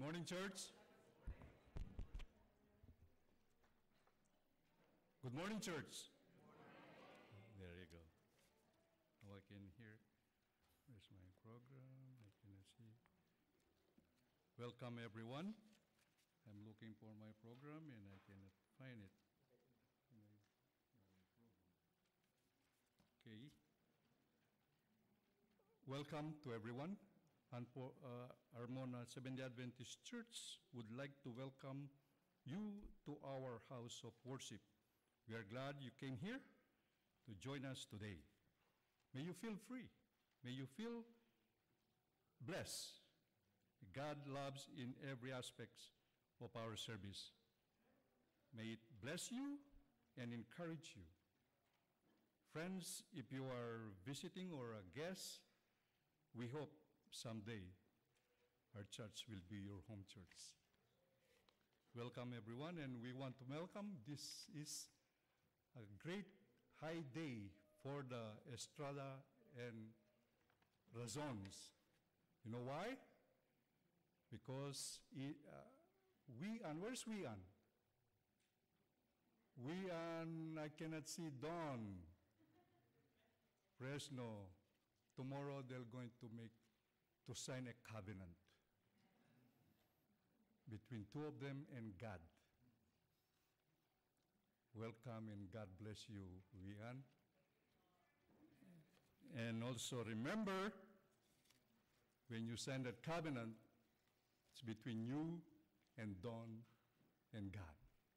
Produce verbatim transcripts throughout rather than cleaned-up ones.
morning, church. Good morning, church. Good morning. There you go. Now I can hear. Where's my program? I cannot see. Welcome, everyone. I'm looking for my program and I cannot find it. Okay. Welcome to everyone. And for uh, Armona Seventh-day Adventist Church would like to welcome you to our house of worship. We are glad you came here to join us today. May you feel free. May you feel blessed. God loves in every aspect of our service. May it bless you and encourage you. Friends, if you are visiting or a guest, we hope someday our church will be your home church. Welcome, everyone, and we want to welcome. This is a great high day for the Estrada and Razons. You know why? Because it, uh, we and where's we and? We and I cannot see Dawn. Fresno. Tomorrow they're going to make to sign a covenant between two of them and God. Welcome and God bless you, Rian. And also remember, when you sign that covenant, it's between you and Dawn and God.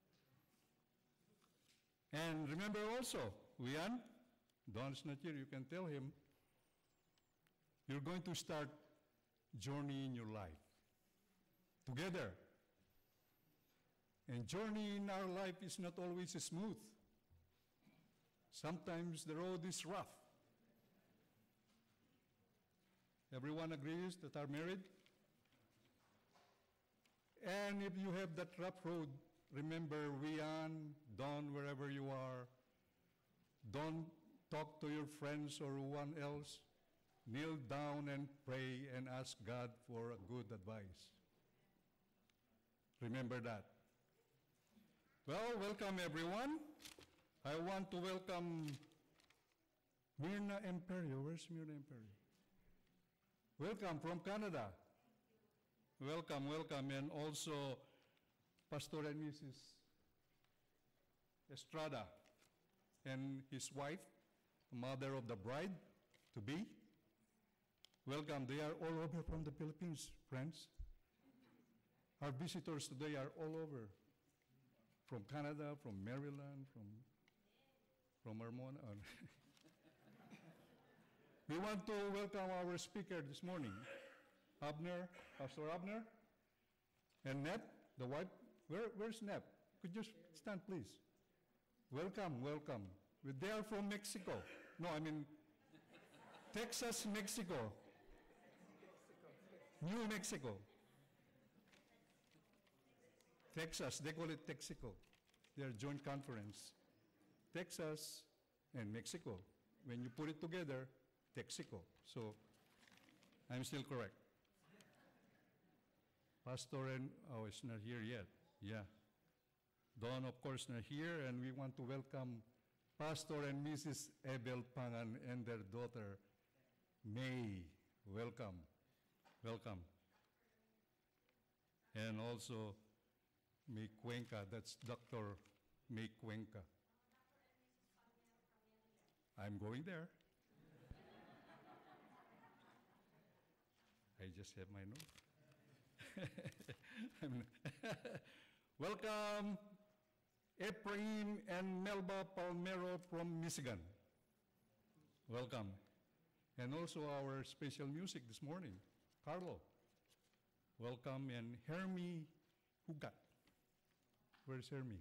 And remember also, Rian, Dawn's not here, you can tell him, you're going to start journey in your life together. And journey in our life is not always smooth. Sometimes the road is rough. Everyone agrees that are married? And if you have that rough road, remember, Rian, Don, wherever you are, don't talk to your friends or one else. Kneel down and pray and ask God for a good advice. Remember that. Well, welcome everyone. I want to welcome Myrna Imperio. Where's Myrna Imperio? Welcome from Canada. Welcome, welcome. And also Pastoral and Missus Estrada and his wife, mother of the bride to be. Welcome. They are all over from the Philippines, friends. Our visitors today are all over. From Canada, from Maryland, from, from Armona. We want to welcome our speaker this morning, Abner, Pastor Abner, and Nep, the wife. Where, where's Nep? Could you stand, please? Welcome, welcome. They are from Mexico. No, I mean, Texas, Mexico. New Mexico. Texas, they call it Texico. Their joint conference. Texas and Mexico. When you put it together, Texico. So, I'm still correct. Pastor and, oh, it's not here yet. Yeah. Dawn, of course, not here, and we want to welcome Pastor and Missus Abel Pangan and their daughter, May. Welcome. Welcome. And also, May Cuenca, that's Doctor May Cuenca. I'm going there. I just have my note. Welcome, Ephraim and Melba Palmero from Michigan. Welcome. And also our special music this morning, Carlo. Welcome, and Hermie Hugat. Where's Hermie?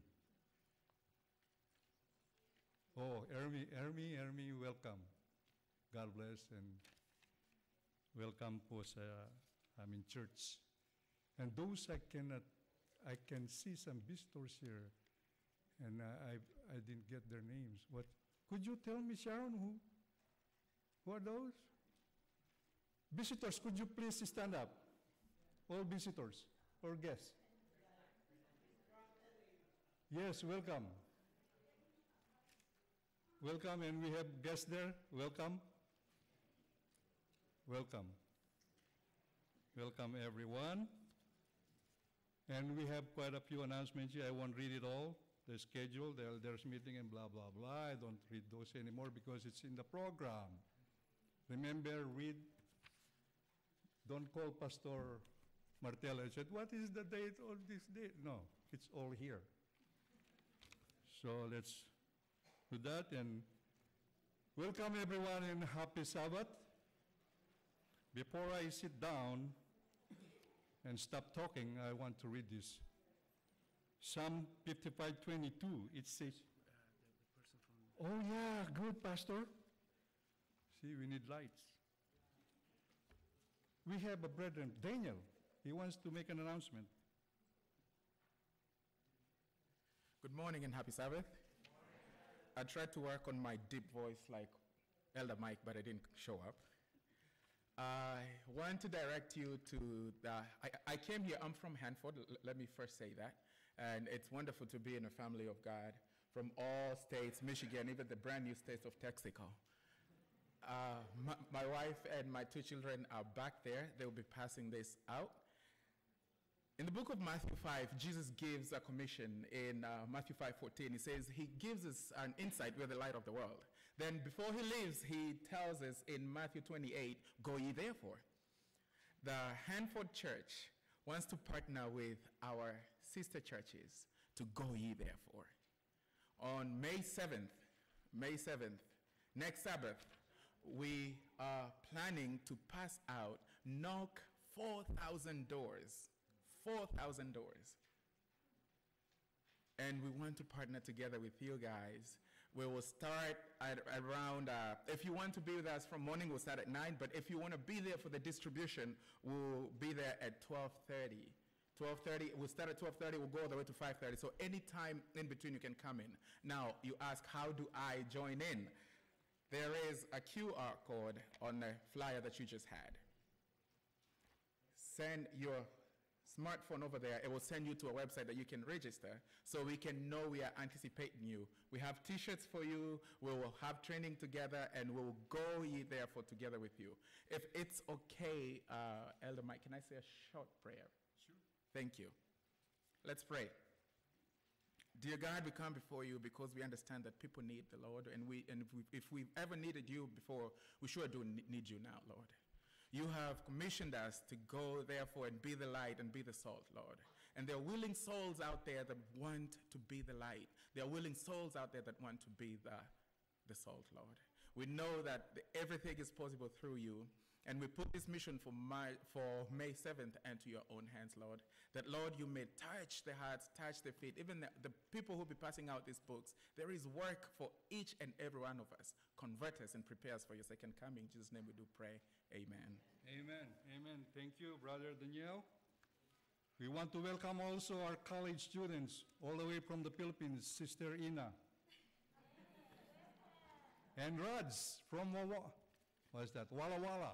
Oh, Hermie, Hermie, Hermie, welcome. God bless and welcome po sa aming church. And those I cannot, I can see some visitors here, and I, I, I didn't get their names. What? Could you tell me, Sharon, who? Who are those? Visitors, could you please stand up? All visitors. or guest? Yes, welcome. Welcome, and we have guests there. Welcome. Welcome. Welcome, everyone. And we have quite a few announcements here. I won't read it all. The schedule, the elders meeting, and blah, blah, blah. I don't read those anymore because it's in the program. Remember, read. Don't call Pastor Martella and said, what is the date of this date? No, it's all here. So let's do that, and welcome everyone and happy Sabbath. Before I sit down and stop talking, I want to read this. Psalm fifty-five twenty-two, it says, uh, oh yeah, good, Pastor. See, we need lights. We have a brother, Daniel. He wants to make an announcement. Good morning and happy Sabbath. I tried to work on my deep voice like Elder Mike, but I didn't show up. I want to direct you to the, I, I came here, I'm from Hanford, l- let me first say that. And it's wonderful to be in a family of God from all states, Michigan, even the brand new state of Texaco. Uh, my, my wife and my two children are back there. They will be passing this out. In the book of Matthew five, Jesus gives a commission in uh, Matthew five fourteen. He says he gives us an insight. We're the light of the world. Then before he leaves, he tells us in Matthew twenty-eight, go ye therefore. The Hanford Church wants to partner with our sister churches to go ye therefore. On May seventh, May seventh, next Sabbath, we are planning to pass out, knock four thousand doors. four thousand doors. And we want to partner together with you guys. We will start at around, uh, if you want to be with us from morning, we'll start at nine, but if you want to be there for the distribution, we'll be there at twelve thirty. twelve thirty, we'll start at twelve thirty, we'll go all the way to five thirty. So any time in between you can come in. Now, you ask, how do I join in? There is a Q R code on the flyer that you just had. Send your smartphone over there. It will send you to a website that you can register so we can know we are anticipating you. We have t-shirts for you. We will have training together, and we will go ye therefore together with you. If it's okay, uh, Elder Mike, can I say a short prayer? Sure. Thank you. Let's pray. Dear God, we come before you because we understand that people need the Lord, and we and if, we, if we've ever needed you before, we sure do need you now, Lord. You have commissioned us to go, therefore, and be the light and be the salt, Lord. And there are willing souls out there that want to be the light. There are willing souls out there that want to be the, the salt, Lord. We know that the, everything is possible through you. And we put this mission for, my, for May seventh into your own hands, Lord. That, Lord, you may touch the hearts, touch the feet. Even the, the people who will be passing out these books, there is work for each and every one of us. Convert us and prepare us for your second coming. In Jesus' name we do pray. Amen. Amen. Amen. Thank you, Brother Daniel. We want to welcome also our college students all the way from the Philippines, Sister Ina. And Rods from Wawa. What is that? Walla Walla.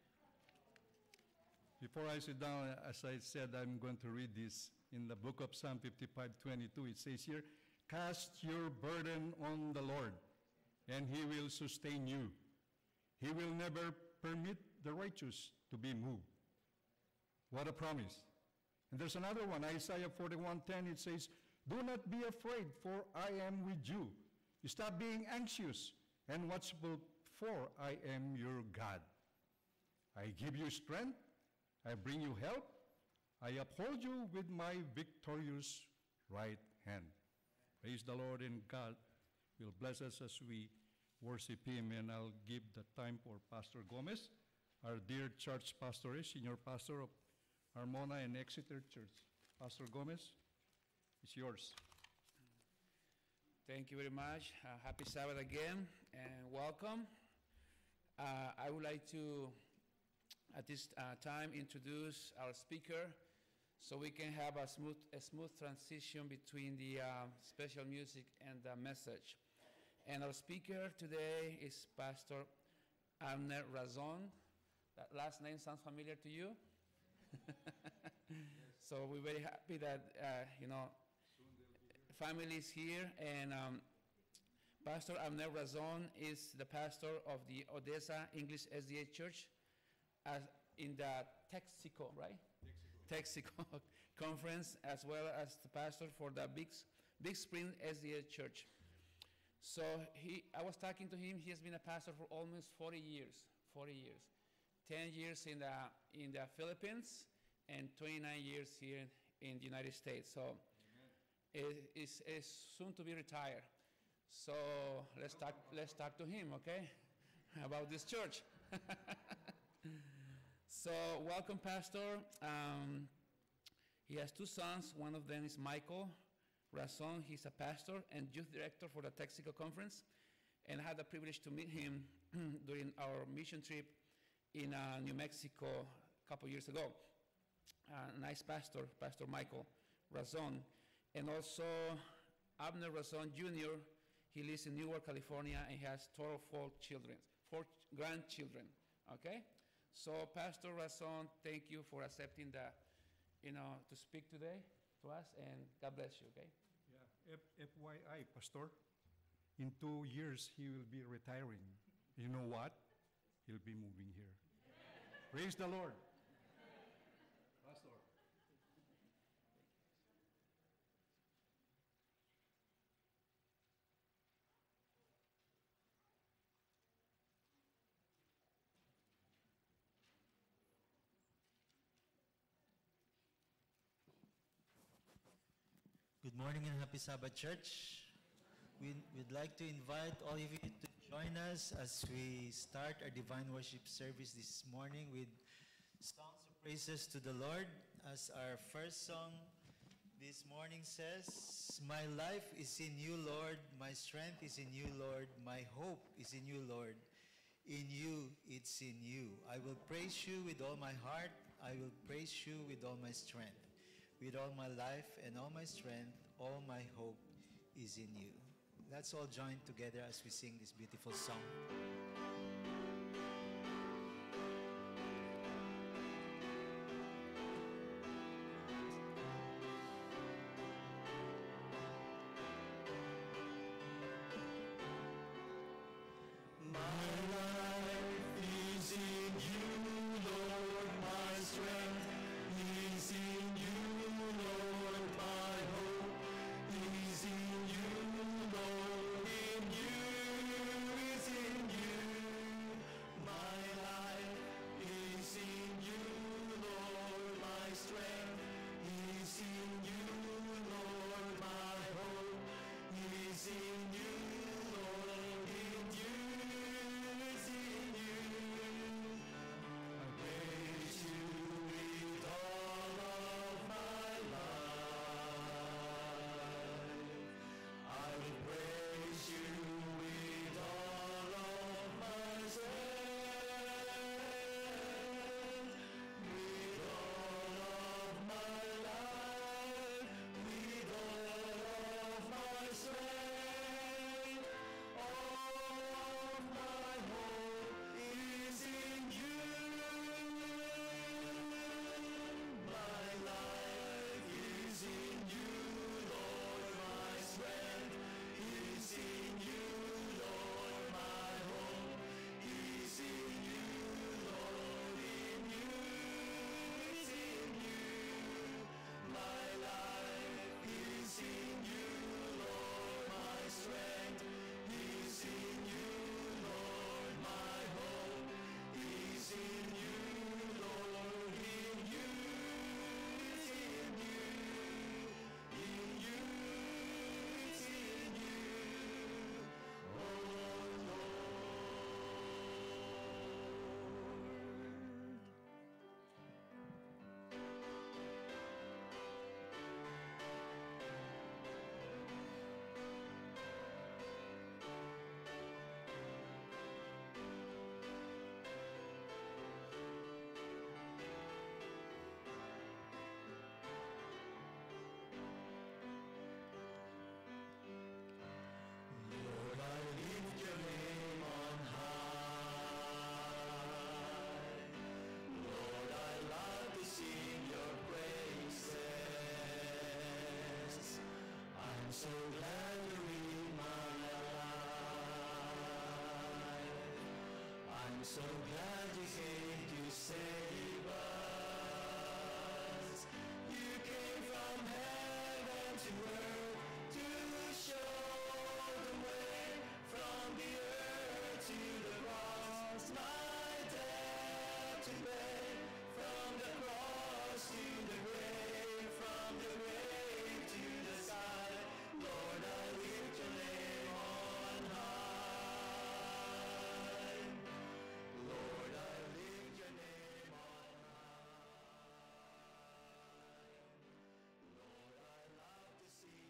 Before I sit down, as I said, I'm going to read this in the book of Psalm fifty-five twenty-two. It says here, cast your burden on the Lord, and he will sustain you. He will never permit the righteous to be moved. What a promise. And there's another one, Isaiah forty-one ten, it says, do not be afraid, for I am with you. Stop being anxious and watchful, for I am your God. I give you strength, I bring you help, I uphold you with my victorious right hand. Praise the Lord, and God will bless us as we worship him. And I'll give the time for Pastor Gomez, our dear church pastor, senior pastor of Armona and Exeter Church. Pastor Gomez, it's yours. Thank you very much. Uh, happy Sabbath again, and welcome. Uh, I would like to, at this uh, time, introduce our speaker so we can have a smooth, a smooth transition between the uh, special music and the message. And our speaker today is Pastor Abner Razon. That last name sounds familiar to you? So we're very happy that, uh, you know, family is here. And um, Pastor Abner Razon is the pastor of the Odessa English S D A Church as in the Texico, right? Texico conference, as well as the pastor for the Big, Big Spring S D A Church. So he, I was talking to him. He has been a pastor for almost forty years. forty years, ten years in the in the Philippines, and twenty-nine years here in the United States. So it is is soon to be retired. So let's talk. Let's talk to him, okay, about this church. So welcome, Pastor. Um, he has two sons. One of them is Michael Razon. He's a pastor and youth director for the Texico Conference, and I had the privilege to meet him during our mission trip in uh, New Mexico a couple years ago. Uh, nice pastor, Pastor Michael Razon. And also Abner Razon Junior He lives in Newark, California, and he has total four children, four grandchildren, okay? So Pastor Razon, thank you for accepting the, you know, to speak today to us, and God bless you, okay? Yeah, F Y I, Pastor. In two years, he will be retiring. You know what? He'll be moving here. Praise the Lord. Pastor. Good morning and happy Sabbath, church. We'd, we'd like to invite all of you to join us as we start our divine worship service this morning with songs of praises to the Lord. As our first song this morning says, "My life is in you, Lord. My strength is in you, Lord. My hope is in you, Lord. In you, it's in you. I will praise you with all my heart. I will praise you with all my strength. With all my life and all my strength, all my hope is in you." Let's all join together as we sing this beautiful song. In you is in you. so glad you're in my life. I'm so glad you came to save us. You came from heaven to earth to show the way from the earth to the cross. My debt to pay, from the cross to the grave, from the grave to the sky. Lord, I lift your name on high. Lord, I lift your name on high. Lord, I love to see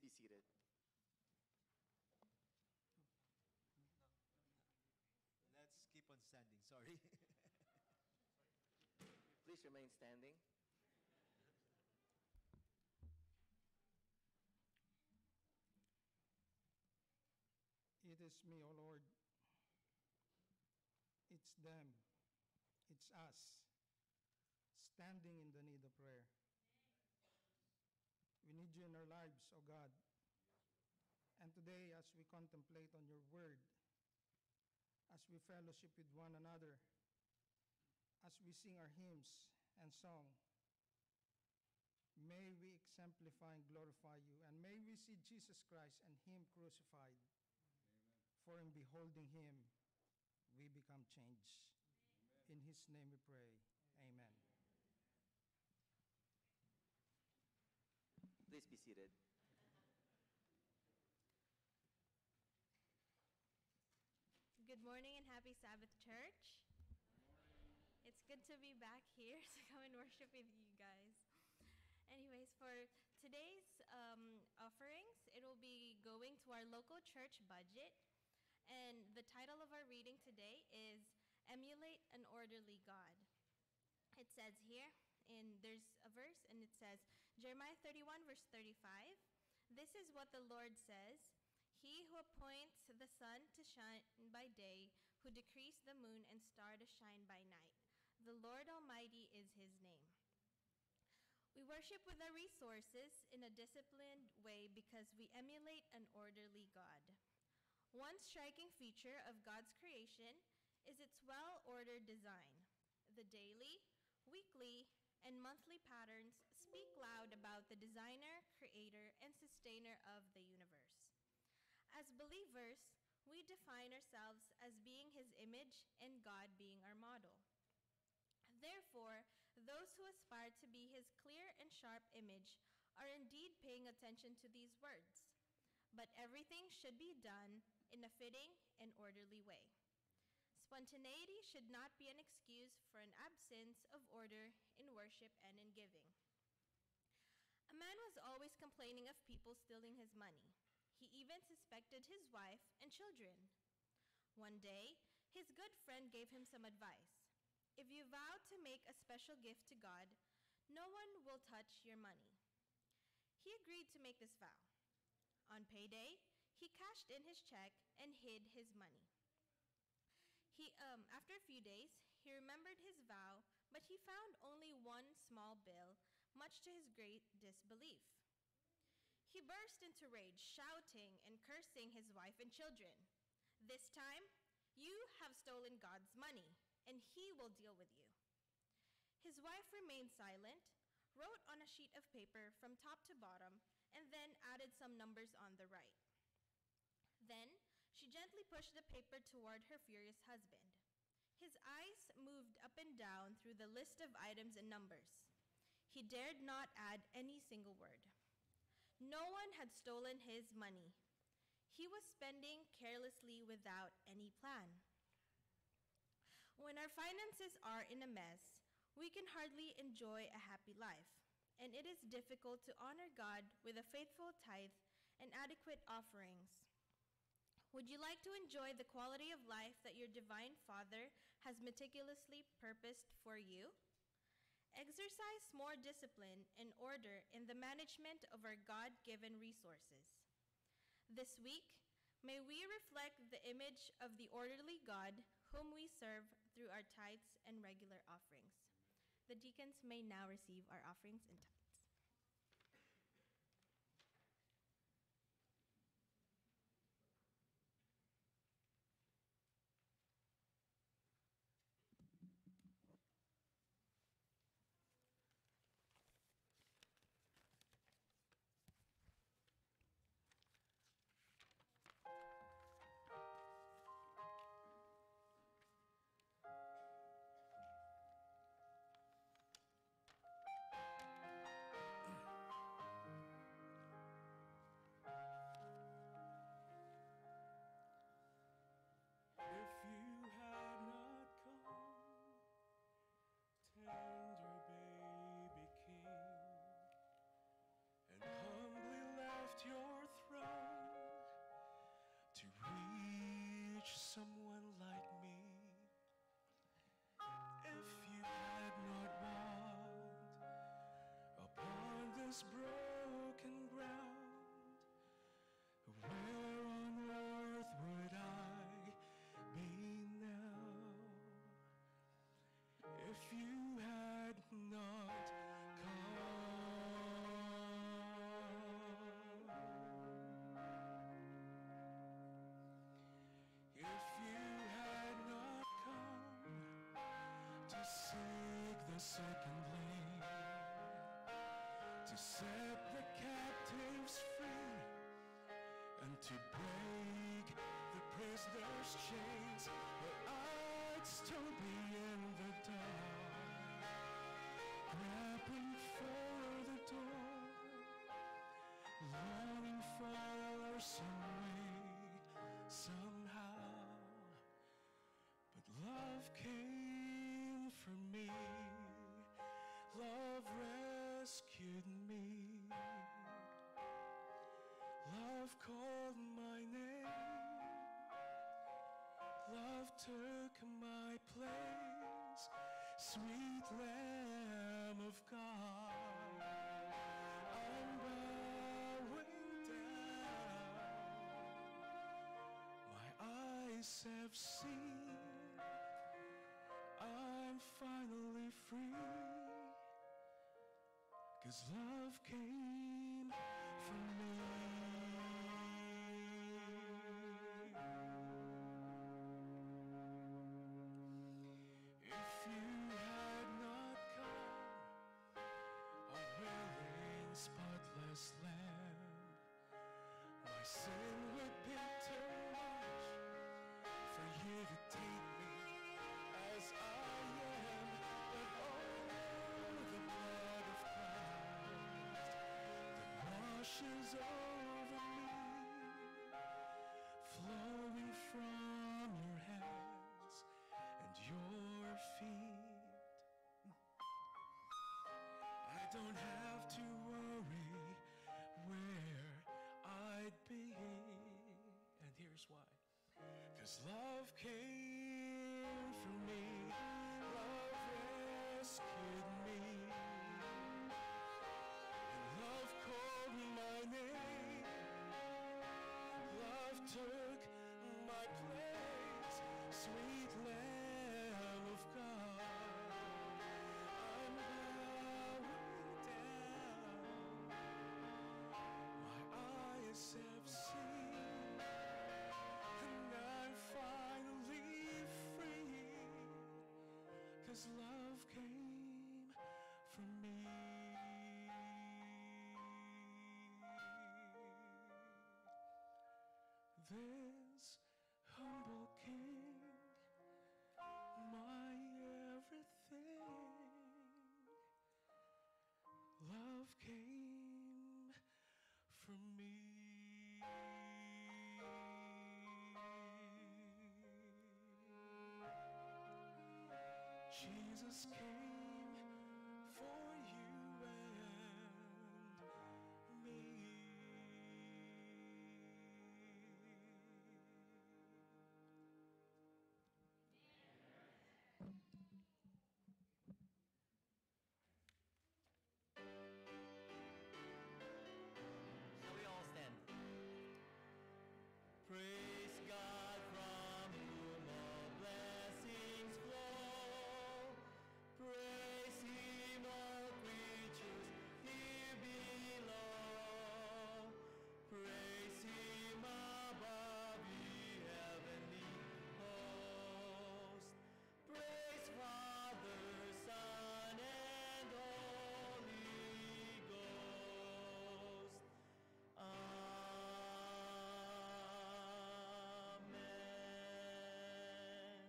be seated. Let's keep on standing. Sorry. Please remain standing. It is me, O Lord. It's them. It's us, standing in the need of prayer. We need you in our lives, O God. And today, as we contemplate on your word, as we fellowship with one another, as we sing our hymns and song, may we exemplify and glorify you, and may we see Jesus Christ and him crucified. Amen. For in beholding him, we become changed. Amen. In his name we pray. Amen. Please be seated. Good morning and happy Sabbath, church. It's good to be back here to come and worship with you guys. Anyways, for today's um, offerings, it will be going to our local church budget. And the title of our reading today is Emulate an Orderly God. It says here, in there's a verse, and it says, Jeremiah thirty-one, verse thirty-five, "This is what the Lord says, He who appoints the sun to shine by day, who decrees the moon and star to shine by night. The Lord Almighty is his name." We worship with our resources in a disciplined way because we emulate an orderly God. One striking feature of God's creation is its well-ordered design. The daily, weekly, and monthly patterns speak loud about the designer, creator, and sustainer of the universe. As believers, we define ourselves as being his image and God being our model. Therefore, those who aspire to be his clear and sharp image are indeed paying attention to these words. But everything should be done in a fitting and orderly way. Spontaneity should not be an excuse for an absence of order in worship and in giving. A man was always complaining of people stealing his money. He even suspected his wife and children. One day, his good friend gave him some advice. If you vow to make a special gift to God, no one will touch your money. He agreed to make this vow. On payday, he cashed in his check and hid his money. He, um, after a few days, he remembered his vow, but he found only one small bill, much to his great disbelief. He burst into rage, shouting and cursing his wife and children. "This time, you have stolen God's money, and he will deal with you." His wife remained silent, wrote on a sheet of paper from top to bottom, and then added some numbers on the right. Then, she gently pushed the paper toward her furious husband. His eyes moved up and down through the list of items and numbers. He dared not add any single word. No one had stolen his money. He was spending carelessly without any plan. When our finances are in a mess, we can hardly enjoy a happy life, and it is difficult to honor God with a faithful tithe and adequate offerings. Would you like to enjoy the quality of life that your divine Father has meticulously purposed for you? Exercise more discipline and order in the management of our God-given resources. This week, may we reflect the image of the orderly God whom we serve through our tithes and regular offerings. The deacons may now receive our offerings and tithes. to set the captives free and to break the prisoner's chains. But I'd still be in the dark, grabbing for the door, longing for some way, somehow. But love came for me, love rescued me, love called my name, love took my place, sweet Lamb of God. I'm bowing down, my eyes have seen, I'm finally free, 'cause love came for me. If you had not come, a willing, spotless lamb, my sin would be too much for you to take me as I am. But oh, the blood of Christ that washes over me, flowing from your hands and your feet. I don't have to worry where I'd be. And here's why. 'Cause love came for me, love rescued me, and love called my name, love took my place, sweet Lamb of God. I'm bowing down, my eyes have seen, and I'm finally free, 'cause love came for me. This humble King, my everything, love came for me. Jesus came for you and me. Shall we all stand? Praise God from whom all blessings flow. Praise Him, all creatures here below. Praise Him above, ye heavenly host. Praise Father, Son, and Holy Ghost. Amen.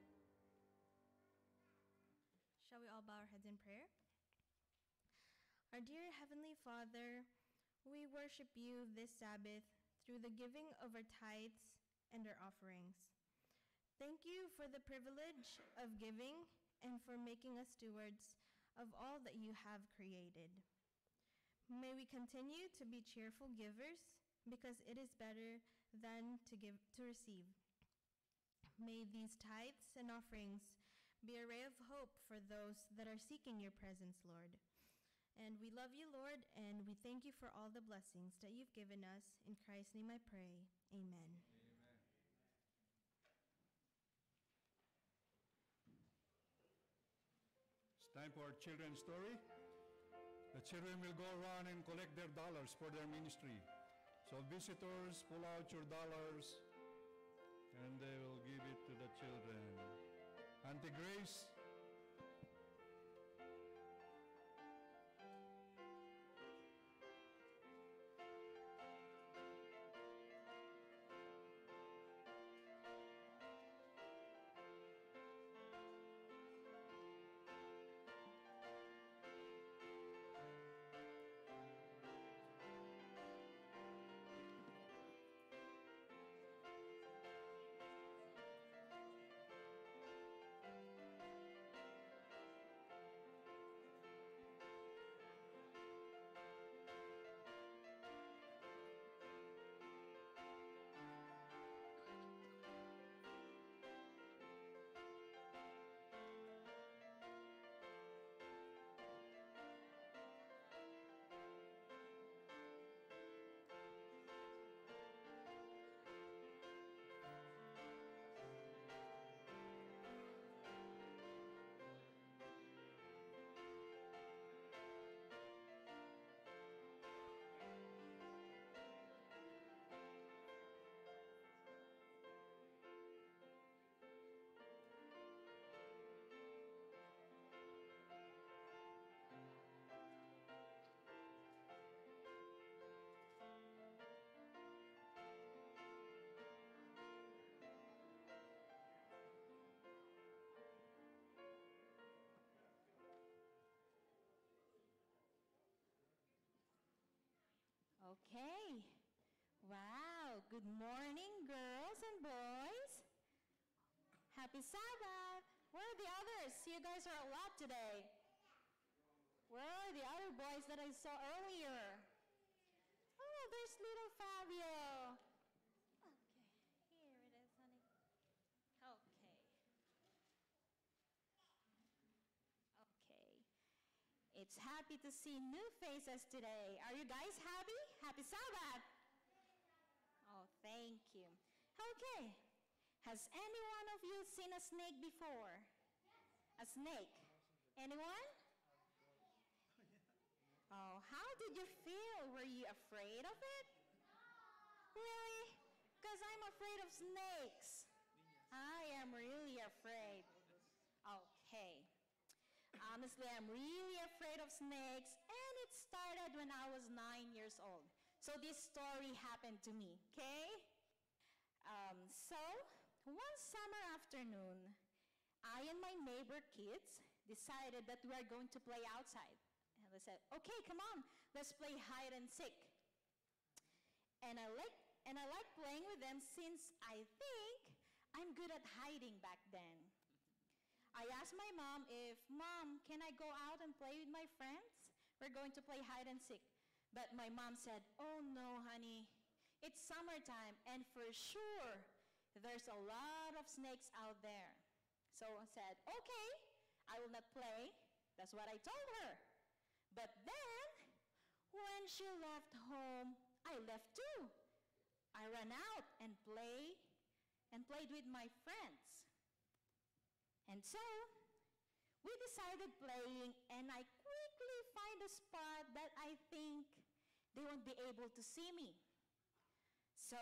Shall we all bow our heads in prayer? Our dear Heavenly Father, we worship you this Sabbath through the giving of our tithes and our offerings. Thank you for the privilege of giving and for making us stewards of all that you have created. May we continue to be cheerful givers, because it is better than to give to receive. May these tithes and offerings be a ray of hope for those that are seeking your presence, Lord. And we love you, Lord, and we thank you for all the blessings that you've given us. In Christ's name I pray. Amen. It's time for our children's story. The children will go around and collect their dollars for their ministry. So visitors, pull out your dollars, and they will give it to the children. Auntie Grace. Okay. Wow. Good morning, girls and boys. Happy Sabbath. Where are the others? You guys are a lot today. Where are the other boys that I saw earlier? Oh, there's little Fabio. Okay, here it is, honey. Okay. Okay. It's happy to see new faces today. Are you guys happy? Happy Sabbath. Oh, thank you. Okay. Has any one of you seen a snake before? A snake? Anyone? Oh, how did you feel? Were you afraid of it? Really? Because I'm afraid of snakes. I am really afraid. Okay. Honestly, I'm really afraid of snakes, and it started when I was nine years old. So this story happened to me, okay? Um, so, one summer afternoon, I and my neighbor kids decided that we are going to play outside. And they said, okay, come on, let's play hide and seek. And I like and I like playing with them since I think I'm good at hiding back then. I asked my mom if, Mom, can I go out and play with my friends? We're going to play hide and seek. But my mom said, oh no, honey, it's summertime, and for sure, there's a lot of snakes out there. So I said, okay, I will not play. That's what I told her. But then, when she left home, I left too. I ran out and played and played with my friends. And so, we decided playing, and I quickly find a spot that I think they won't be able to see me. So,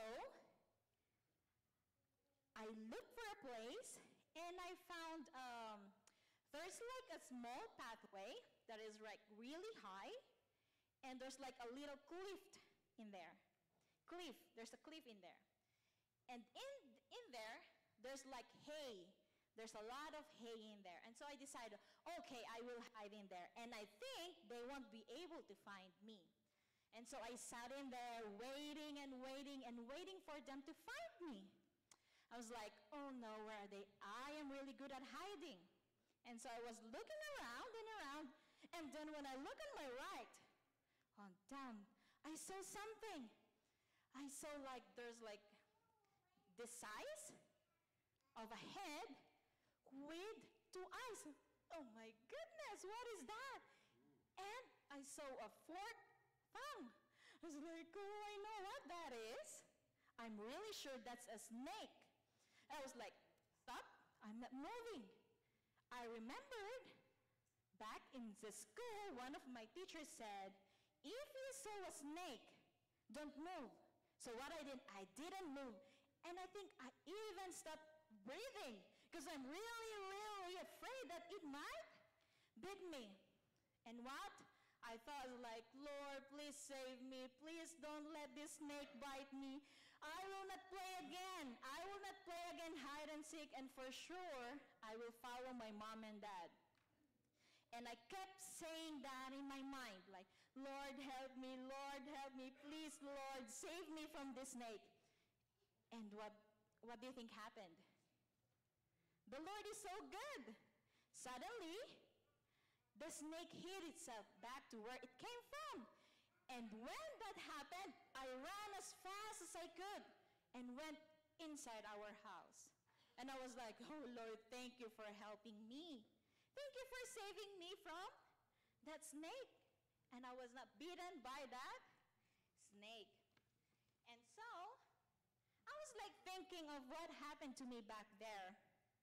I looked for a place, and I found um, there's like a small pathway that is like really high, and there's like a little cliff in there. Cliff, there's a cliff in there. And in, in there, there's like hay. There's a lot of hay in there. And so I decided, okay, I will hide in there. And I think they won't be able to find me. And so I sat in there waiting and waiting and waiting for them to find me. I was like, oh no, where are they? I am really good at hiding. And so I was looking around and around, and then when I look on my right, on down, I saw something. I saw like there's like the size of a head with two eyes. Oh my goodness, what is that? And I saw a forked tongue. I was like, oh, I know what that is. I'm really sure that's a snake. I was like, stop, I'm not moving. I remembered back in the school, one of my teachers said, if you saw a snake, don't move. So what I did, I didn't move. And I think I even stopped breathing because I'm really, really afraid that it might bit me. And what? I thought like, Lord, please save me. Please don't let this snake bite me. I will not play again. I will not play again hide and seek, and for sure, I will follow my mom and dad. And I kept saying that in my mind, like, Lord, help me, Lord, help me, please, Lord, save me from this snake. And what, what do you think happened? The Lord is so good. Suddenly, the snake hid itself back to where it came from. And when that happened, I ran as fast as I could and went inside our house. And I was like, oh Lord, thank you for helping me. Thank you for saving me from that snake. And I was not bitten by that snake. And so, I was like thinking of what happened to me back there.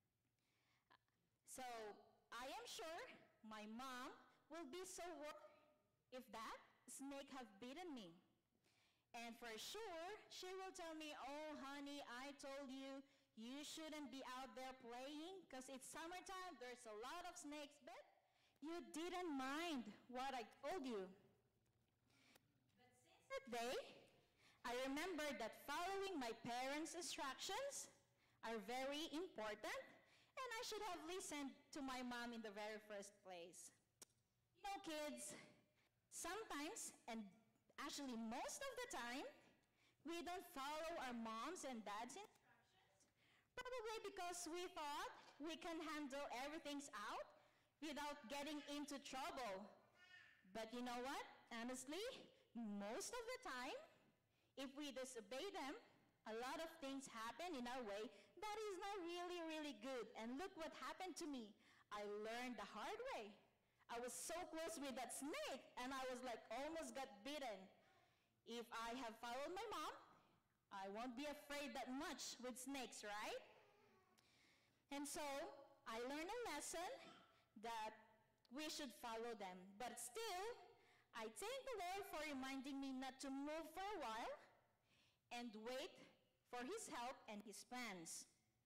So, I am sure my mom will be so worried if that snake have bitten me. And for sure, she will tell me, oh honey, I told you, you shouldn't be out there playing because it's summertime, there's a lot of snakes, but you didn't mind what I told you. But since that day, I remember that following my parents' instructions are very important, and I should have listened to my mom in the very first place. You know, kids, sometimes, and Actually, most of the time, we don't follow our moms and dads' instructions, probably because we thought we can handle everything out without getting into trouble. But you know what? Honestly, most of the time, if we disobey them, a lot of things happen in our way that is not really, really good. And look what happened to me. I learned the hard way. I was so close with that snake, and I was like almost got bitten. If I have followed my mom, I won't be afraid that much with snakes, right? And so I learned a lesson that we should follow them. But still, I thank the Lord for reminding me not to move for a while and wait for his help and his plans.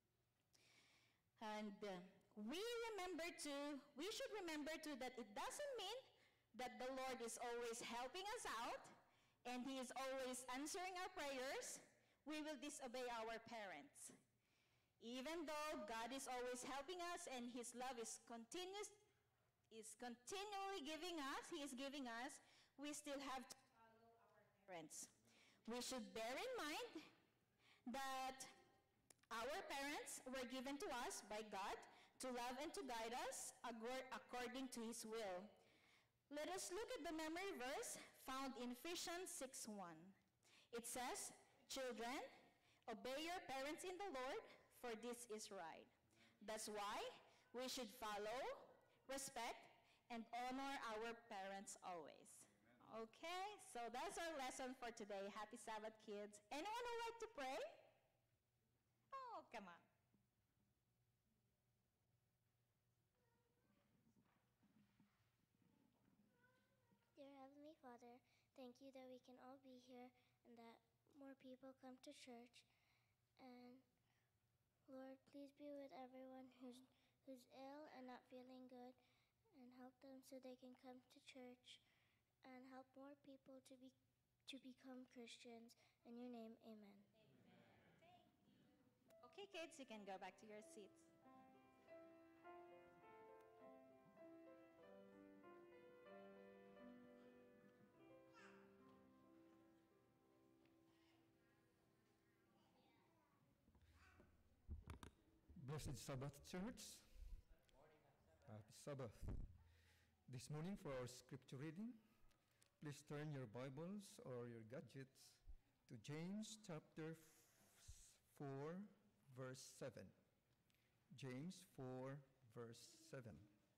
And uh, we remember to, we should remember too that it doesn't mean that the Lord is always helping us out and he is always answering our prayers. We will disobey our parents. Even though God is always helping us and his love is continuous, is continually giving us, he is giving us, we still have to follow our parents. We should bear in mind that our parents were given to us by God to love and to guide us according to his will. Let us look at the memory verse found in Ephesians six one. It says, "Children, obey your parents in the Lord, for this is right." That's why we should follow, respect, and honor our parents always. Okay, so that's our lesson for today. Happy Sabbath, kids. Anyone who like to pray? Oh, come on. Dear Heavenly Father, thank you that we can all be here and that more people come to church. And Lord, please be with everyone who's who's ill and not feeling good, and help them so they can come to church, and help more people to be to become Christians. In your name, amen. Okay, kids, you can go back to your seats. Blessed Sabbath, Church. Happy Sabbath. This morning for our scripture reading, please turn your Bibles or your gadgets to James chapter four, verse seven. James four, verse seven.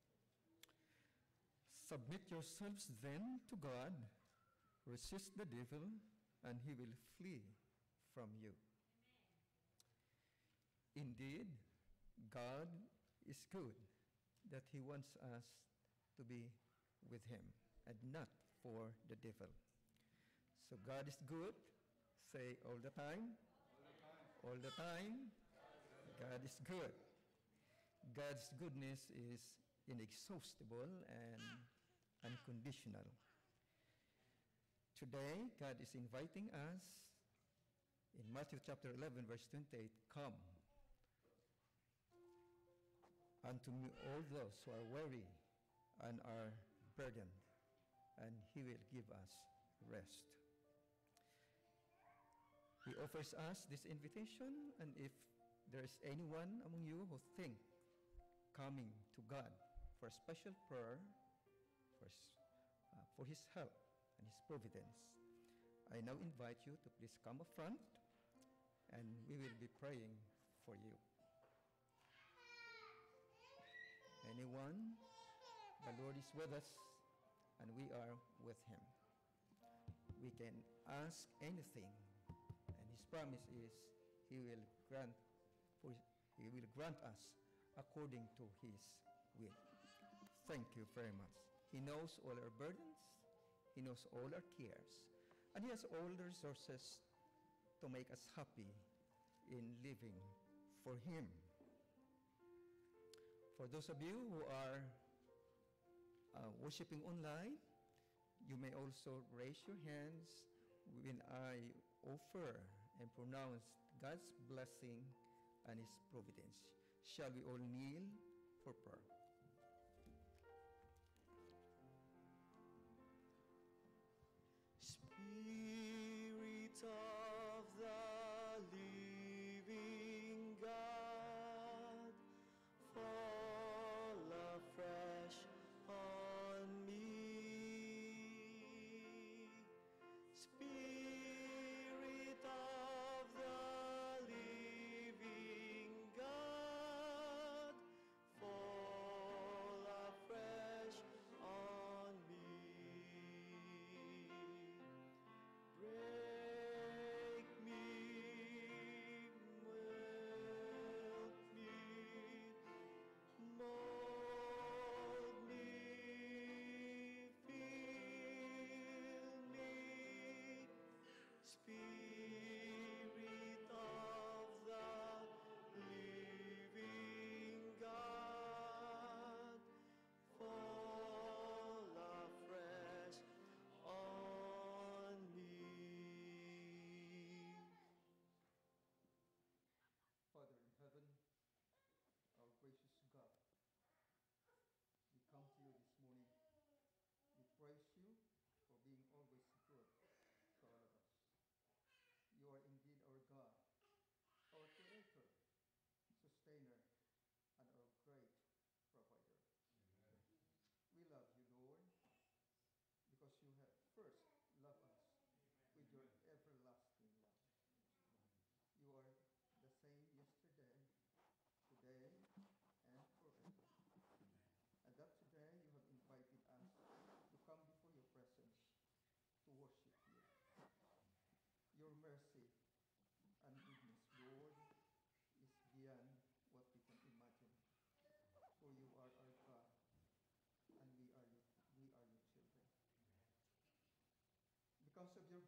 Submit yourselves then to God, resist the devil, and he will flee from you. Indeed, God is good, that he wants us to be with him and not for the devil. So God is good. Say all the time. All the time. God is good. God's goodness is inexhaustible and unconditional. Today, God is inviting us in Matthew chapter eleven, verse twenty-eight, "Come unto me all those who are weary and are burdened, and he will give us rest." He offers us this invitation, and if there is anyone among you who think coming to God for a special prayer, for his, uh, for his help and his providence, I now invite you to please come up front, and we will be praying for you. Anyone? The Lord is with us, and we are with him. We can ask anything, and his promise is he will grant for he will grant us according to his will. Thank you very much. He knows all our burdens, he knows all our cares, and he has all the resources to make us happy in living for him. For those of you who are uh, worshiping online, you may also raise your hands when I offer and pronounce God's blessing and his providence. Shall we all kneel for prayer? Spirit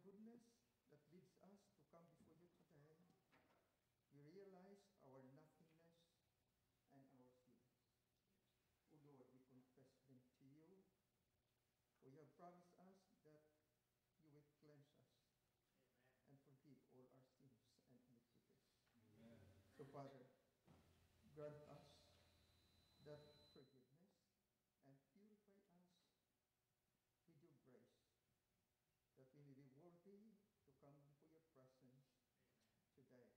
goodness that leads us to come before you today. We realize our nothingness and our sins. O Lord, we confess them to you. For you have promised us that you will cleanse us and forgive all our sins and iniquities. Amen. So, Father, grant us that forgiveness and purify us with your grace, that we may be worthy to come before your presence today.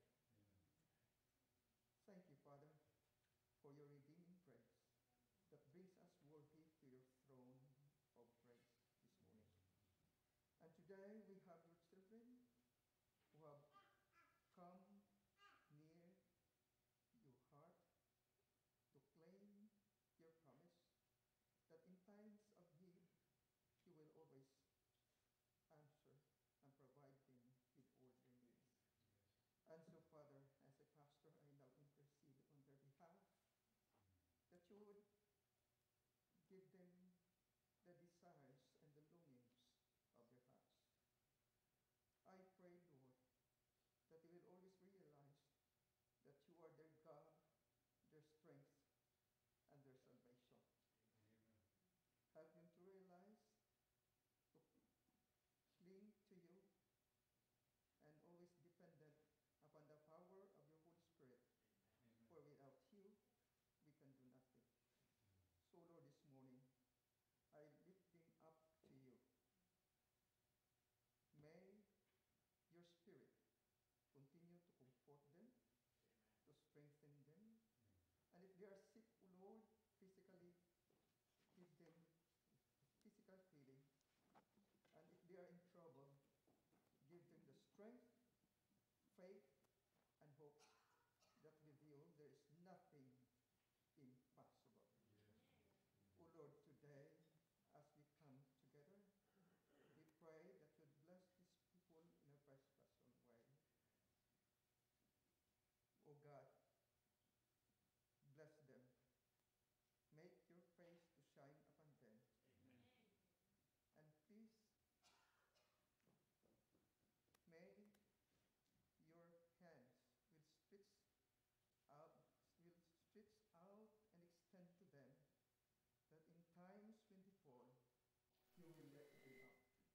Thank you, Father, for your redeeming grace that brings us worthy to your throne of grace this morning. And today we have your children who have come near your heart to claim your promise that in times of need you will always answer and provide them with all their needs. And so, Father, as a pastor, I now intercede on their behalf that you would give them the desires and the longings of their hearts. I pray, Lord, that they will always realize that you are their God, their strength, and their salvation. Amen. Help them to realize, to cling to you, and always dependent upon the power of your Holy Spirit. Amen. For without you, we can do nothing. So, Lord, this morning, I lift them up to you. May your Spirit continue to comfort them, to strengthen them. And if they are sick, O Lord, physically, give them physical healing. And if they are in trouble, give them the strength, faith, and hope that with you there is nothing impossible. O Lord, today, as we come together, we pray that you bless these people in a very special way. O God, bless them. Make your face to shine upon them. Amen. And please, may your hands will stretch out, will stretch out and extend to them, that in times when they fall, you will lift them up.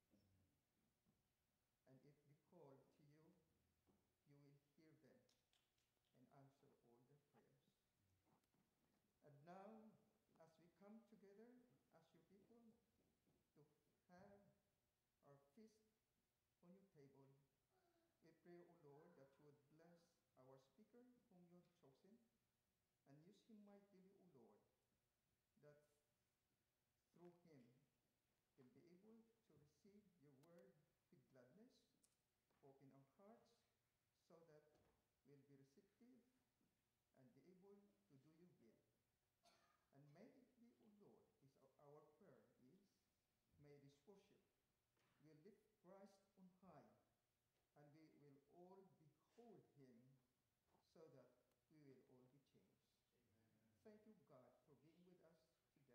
And if they call to you, you will hear them and answer all their prayers. And now, as we come together as your people to have our feast on your table, we pray, O Lord, that you would bless our speaker whom you have chosen, and use him mightily, O Lord, that through him we'll be able to receive your word with gladness. Open our hearts so that we'll be receptive and be able to do your will. And may it be, O Lord, is our prayer is, may this worship will lift Christ on high, and we will all behold him so that we will all be changed. Amen. Thank you, God, for being with us today.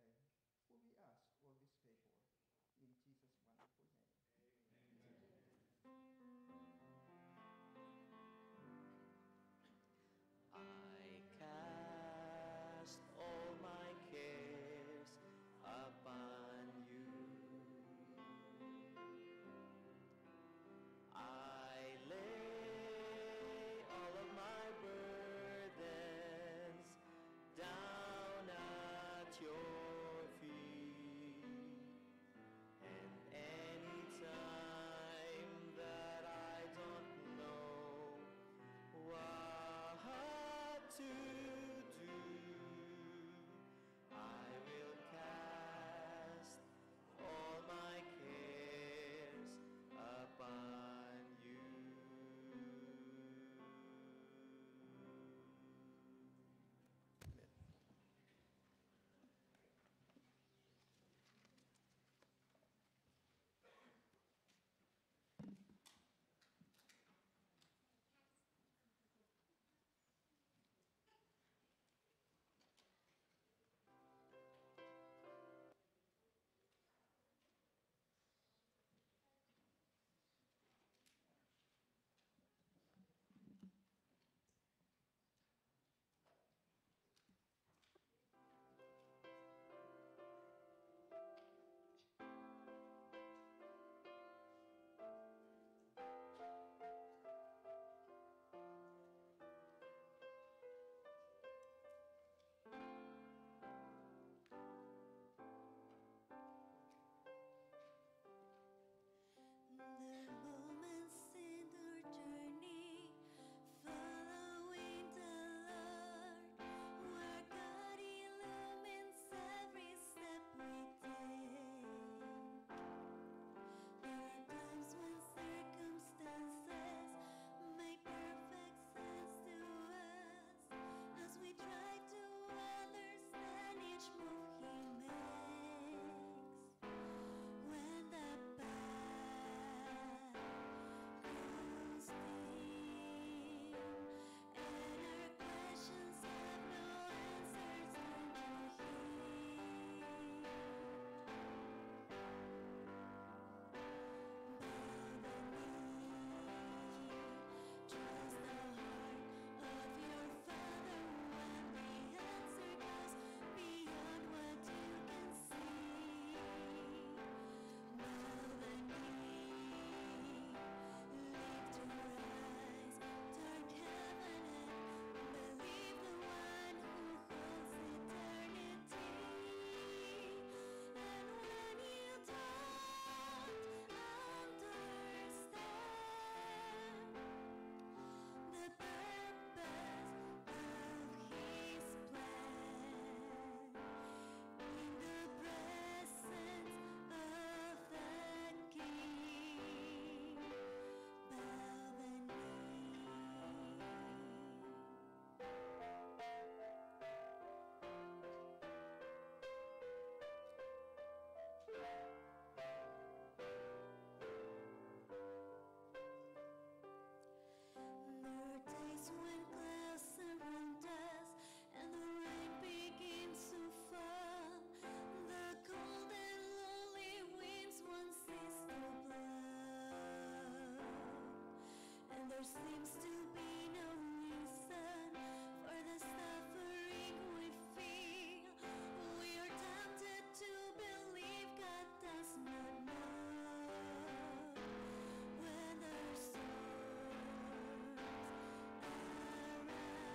There seems to be no reason for the suffering we feel. We are tempted to believe God does not know. When the storms arise,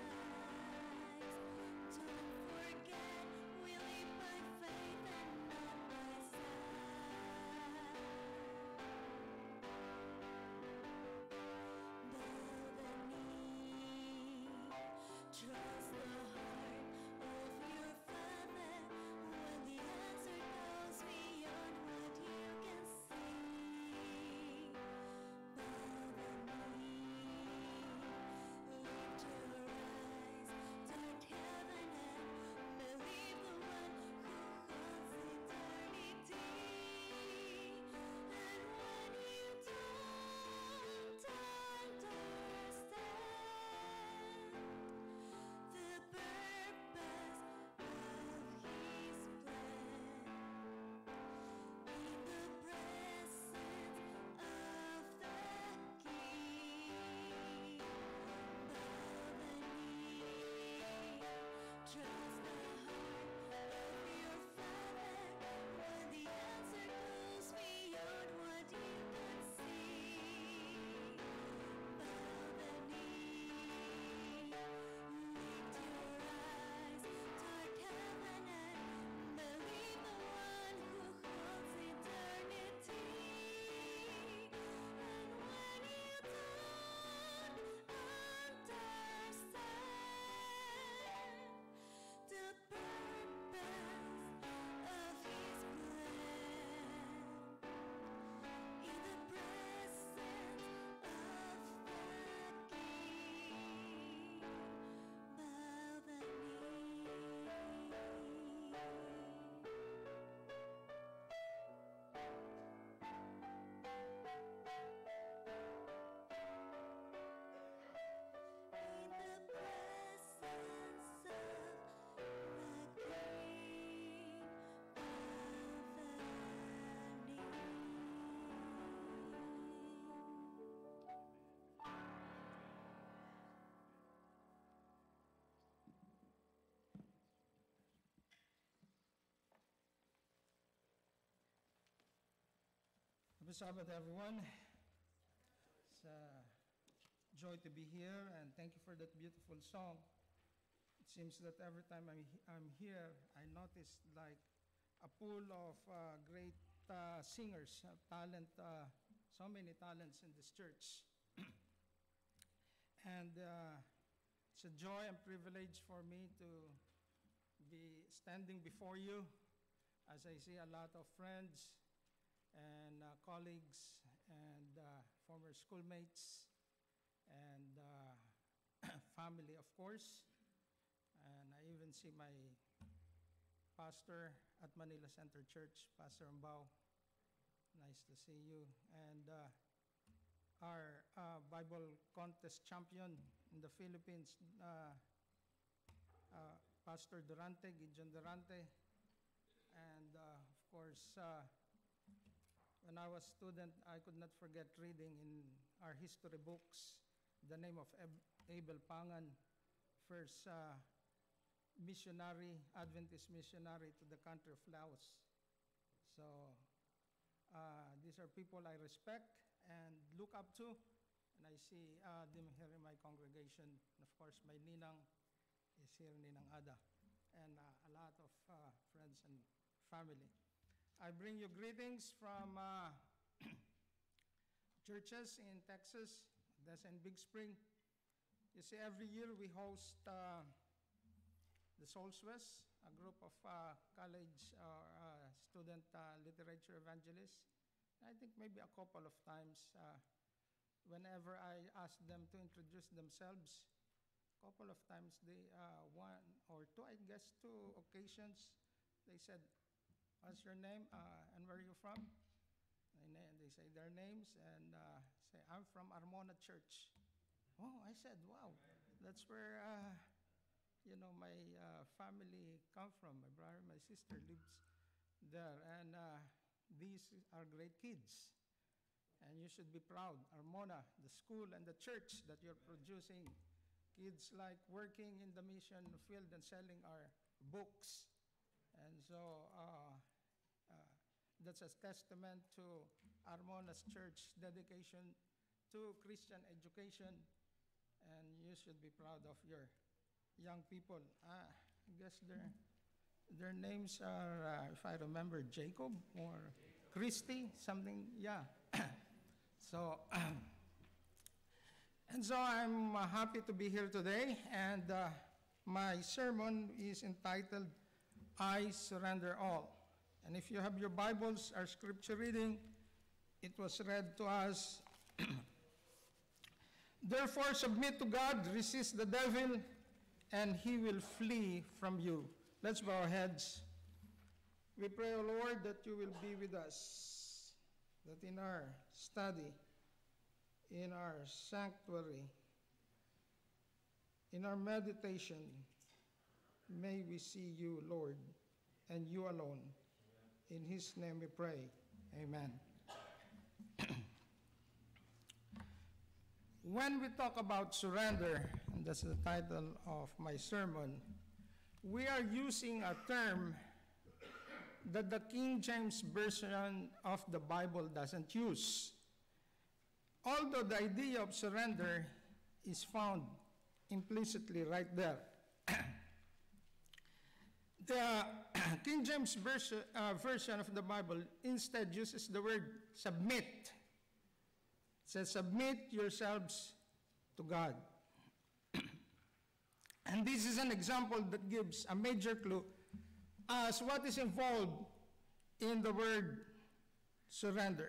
don't forget we live by faith and not by sight. Bow the knee, trust the heart of your Father when the answer goes beyond what you can see. Bow the knee, lift your eyes toward heaven and believe the one who holds eternity. And when you don't understand the purpose of His plan, in the presence of the King, bow the knee, trust the heart of your Father when the answer goes beyond what you can see. Bow the knee, lift your eyes toward heaven and believe the one who holds eternity. And when you don't understand the purpose of His plan, in the presence of the King, bow the knee. In the presence of the King, bow the knee. Happy Sabbath, everyone. It's a joy to be here, and thank you for that beautiful song. It seems that every time I'm, he- I'm here, I notice like a pool of uh, great uh, singers, uh, talent, uh, so many talents in this church. And uh, it's a joy and privilege for me to be standing before you as I see a lot of friends and uh, colleagues and uh, former schoolmates and uh, family, of course. And I even see my pastor at Manila Center Church, Pastor Mbao. Nice to see you. And uh, our uh, Bible contest champion in the Philippines, uh, uh, Pastor Durante, Gideon Durante. And uh, of course, uh, when I was a student, I could not forget reading in our history books the name of Ab- Abel Pangan, first uh, missionary, Adventist missionary to the country of Laos. So uh, these are people I respect and look up to, and I see uh, them here in my congregation. And of course, my ninang is here, Ninang Ada, and uh, a lot of uh, friends and family. I bring you greetings from uh, churches in Texas, that's in Big Spring. You see, every year we host uh, the Solswes, a group of uh, college or uh, student uh, literature evangelists. I think maybe a couple of times, uh, whenever I ask them to introduce themselves, a couple of times they, uh, one or two, I guess two occasions, they said, "What's your name uh, and where are you from?" And then they say their names and uh, say, "I'm from Armona Church." Oh, I said, "Wow, that's where uh, you know my uh, family come from. My brother, my sister lives there, and uh, these are great kids." And you should be proud, Armona, the school and the church that you're producing. Kids like working in the mission field and selling our books. And so uh, uh, that's a testament to Armona's church dedication to Christian education. And you should be proud of your young people. Uh, I guess their, their names are, uh, if I remember, Jacob or Christy, something, yeah. So, and so I'm uh, happy to be here today, and uh, my sermon is entitled, I Surrender All. And if you have your Bibles, our scripture reading, it was read to us, therefore submit to God, resist the devil, and he will flee from you. Let's bow our heads. We pray, O Lord, that you will be with us, that in our study, in our sanctuary, in our meditation, may we see you, Lord, and you alone. In his name we pray. Amen. When we talk about surrender, and that's the title of my sermon, we are using a term that the King James Version of the Bible doesn't use. Although the idea of surrender is found implicitly right there. The King James version, uh, version of the Bible instead uses the word submit. It says, submit yourselves to God. And this is an example that gives a major clue as what is involved in the word surrender.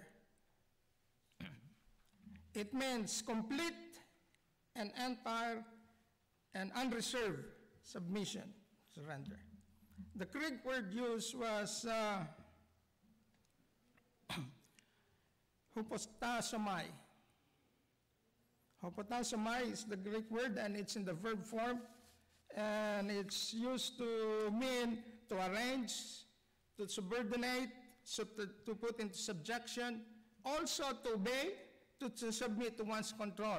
It means complete and entire and unreserved submission, surrender. The Greek word used was uh, hupotasomai. Hupotasomai is the Greek word, and it's in the verb form, and it's used to mean to arrange, to subordinate, so to, to put into subjection, also to obey, to, to submit to one's control.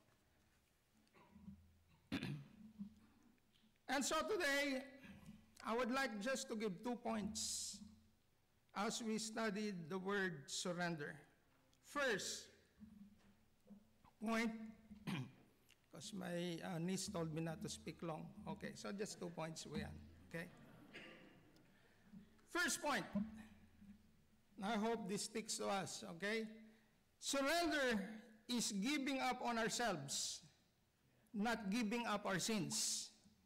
And so today, I would like just to give two points as we studied the word surrender. First point, because my uh, niece told me not to speak long. Okay, so just two points we have, okay? First point, I hope this sticks to us, okay? Surrender is giving up on ourselves, not giving up our sins.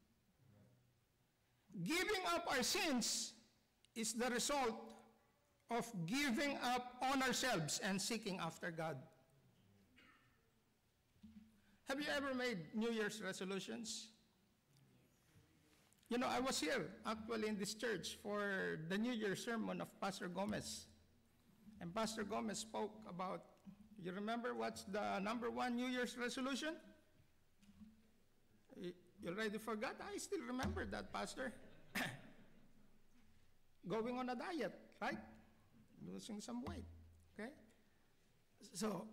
Giving up our sins is the result of giving up on ourselves and seeking after God. Have you ever made New Year's resolutions? You know, I was here actually in this church for the New Year's sermon of Pastor Gomez. And Pastor Gomez spoke about, you remember what's the number one New Year's resolution? You already forgot? I still remember that, Pastor. Going on a diet, right? Losing some weight, okay? So,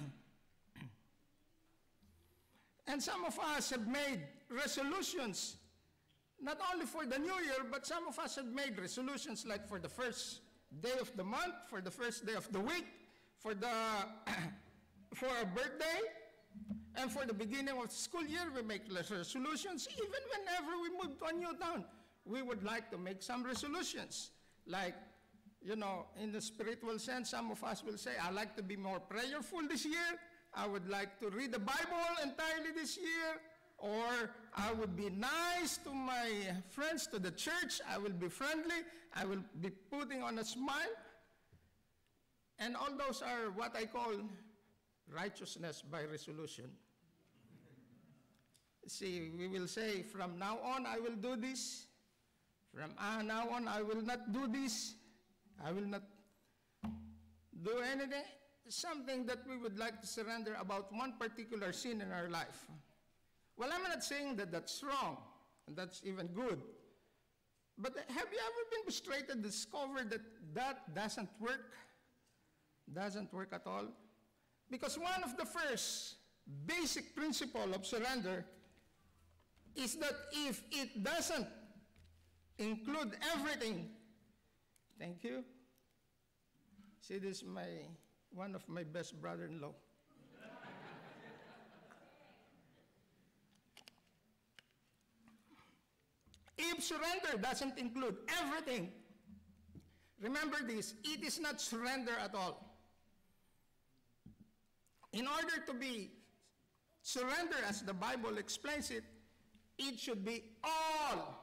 and some of us have made resolutions, not only for the new year, but some of us have made resolutions like for the first day of the month, for the first day of the week, for the for our birthday, and for the beginning of the school year, we make resolutions. Even whenever we move to a new town, we would like to make some resolutions. Like, you know, in the spiritual sense, some of us will say, I like to be more prayerful this year. I would like to read the Bible entirely this year. Or I would be nice to my friends, to the church. I will be friendly. I will be putting on a smile. And all those are what I call righteousness by resolution. See, we will say, from now on, I will do this. From uh, now on, I will not do this. I will not do anything. Something that we would like to surrender about one particular sin in our life. Well, I'm not saying that that's wrong, and that's even good. But have you ever been frustrated, discovered that that doesn't work? Doesn't work at all? Because one of the first basic principle of surrender is that if it doesn't include everything, thank you. See, this is my, one of my best brother-in-law. If surrender doesn't include everything, remember this, it is not surrender at all. In order to be surrender, as the Bible explains it, it should be all.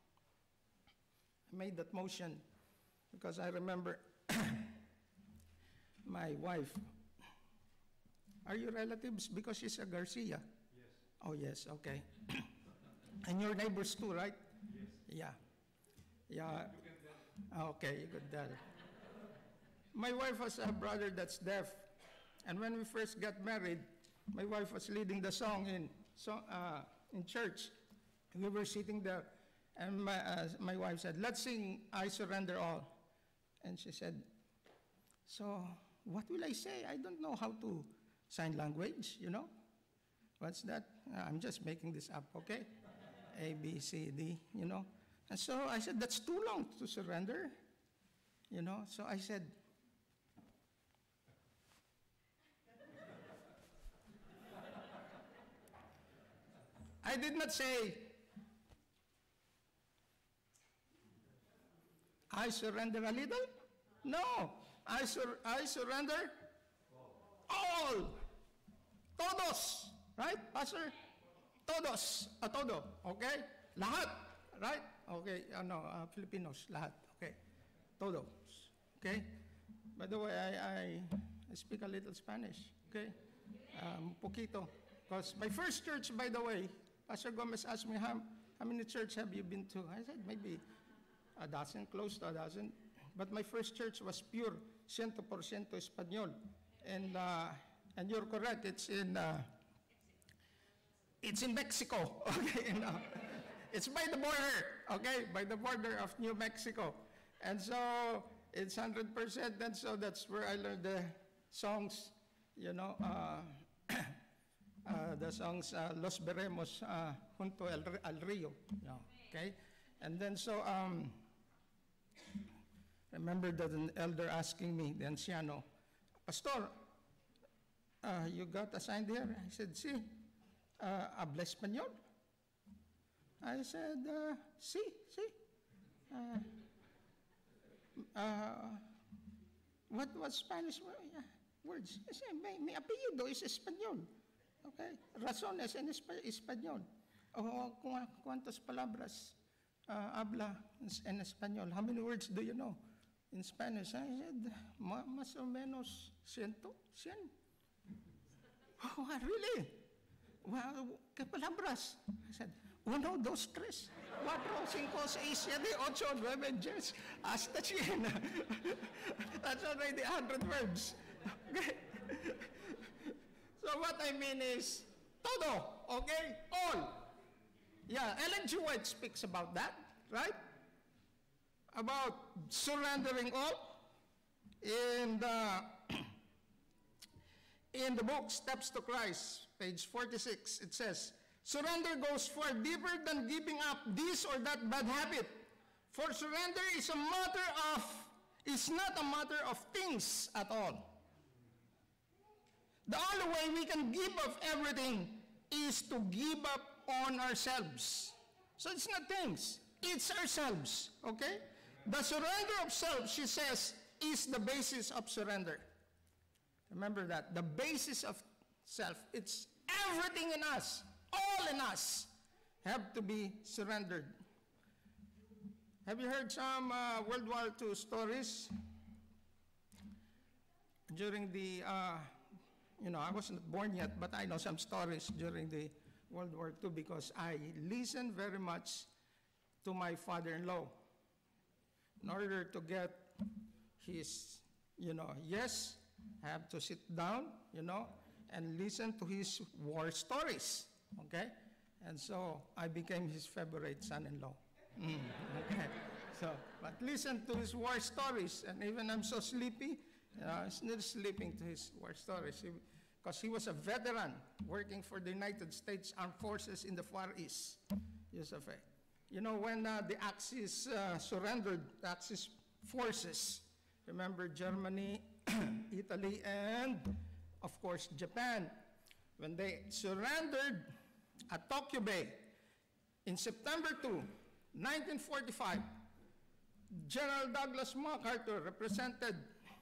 I made that motion because I remember my wife. Are you relatives? Because she's a Garcia. Yes. Oh, yes, okay. And your neighbors too, right? Yes. Yeah. Yeah. You can tell. Okay, you could tell. My wife has a brother that's deaf. And when we first got married, my wife was leading the song in, so, uh, in church. We were sitting there, and my, uh, my wife said, let's sing I Surrender All. And she said, so what will I say? I don't know how to sign language, you know? What's that? Uh, I'm just making this up, okay? A, B, C, D, you know? And so I said, that's too long to surrender, you know? So I said, I did not say, I surrender a little? No, I, sur I surrender all. Todos, right, Pastor? Todos, a todo, okay? Lahat, right? Okay, ano, uh, Filipinos, lahat, okay? Todos, okay? By the way, I, I, I speak a little Spanish, okay? Um, poquito. Because my first church, by the way, Pastor Gomez asked me, how, how many churches have you been to? I said, maybe a dozen, close to a dozen. But my first church was pure, one hundred percent Espanol. And, uh, and you're correct, it's in, uh, it's in Mexico, okay? And, uh, it's by the border, okay? By the border of New Mexico. And so it's one hundred percent, and so that's where I learned the songs, you know, uh, uh, the songs uh, Los Veremos uh, Junto al, al Rio, you know, okay? And then so, um, remember that an elder asking me, the anciano, Pastor, uh, you got assigned here? I said, si, uh, habla español? I said, uh, si, si. Uh, uh, what was Spanish words? I said, mi, mi apellido is español. Okay? Razon es en espa español. O cu cuántas palabras uh, habla en español? How many words do you know in Spanish? I said, Ma más o menos ciento, cien. Oh, really? Well, ¿qué palabras? I said, uno, dos, tres, cuatro, cinco, seis, siete, ocho, nueve, diez, hasta cien. That's already a hundred words. Okay? So what I mean is, todo, okay? All. Yeah, Ellen G. White speaks about that, right? About surrendering all. In the, in the book, Steps to Christ, page forty-six, it says, surrender goes far deeper than giving up this or that bad habit. For surrender is a matter of, is not a matter of things at all. The only way we can give up everything is to give up on ourselves. So it's not things, it's ourselves, okay? The surrender of self, she says, is the basis of surrender. Remember that, the basis of self, it's everything in us, all in us, have to be surrendered. Have you heard some uh, World War Two stories? During the, uh, you know, I wasn't born yet, but I know some stories during the World War Two because I listened very much to my father-in-law in order to get his, you know, yes, I have to sit down, you know, and listen to his war stories, okay? And so I became his favorite son-in-law. Mm, okay. So, but listen to his war stories, and even I'm so sleepy, You know, he's not sleeping to his war stories because he was a veteran working for the United States Armed Forces in the Far East. Joseph. You know, when uh, the Axis uh, surrendered, the Axis forces, remember Germany, Italy, and of course Japan, when they surrendered at Tokyo Bay in September second, nineteen forty-five, General Douglas MacArthur represented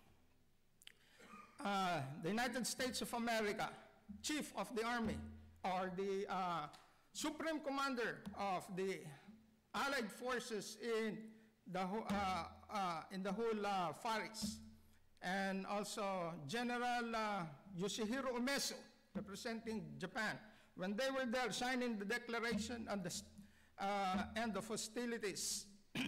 uh, the United States of America, Chief of the Army, or the uh, Supreme Commander of the Allied Forces in the, uh, uh, in the whole uh, Far East. And also General uh, Yoshihiro Umesu, representing Japan. When they were there signing the declaration on the uh, end of hostilities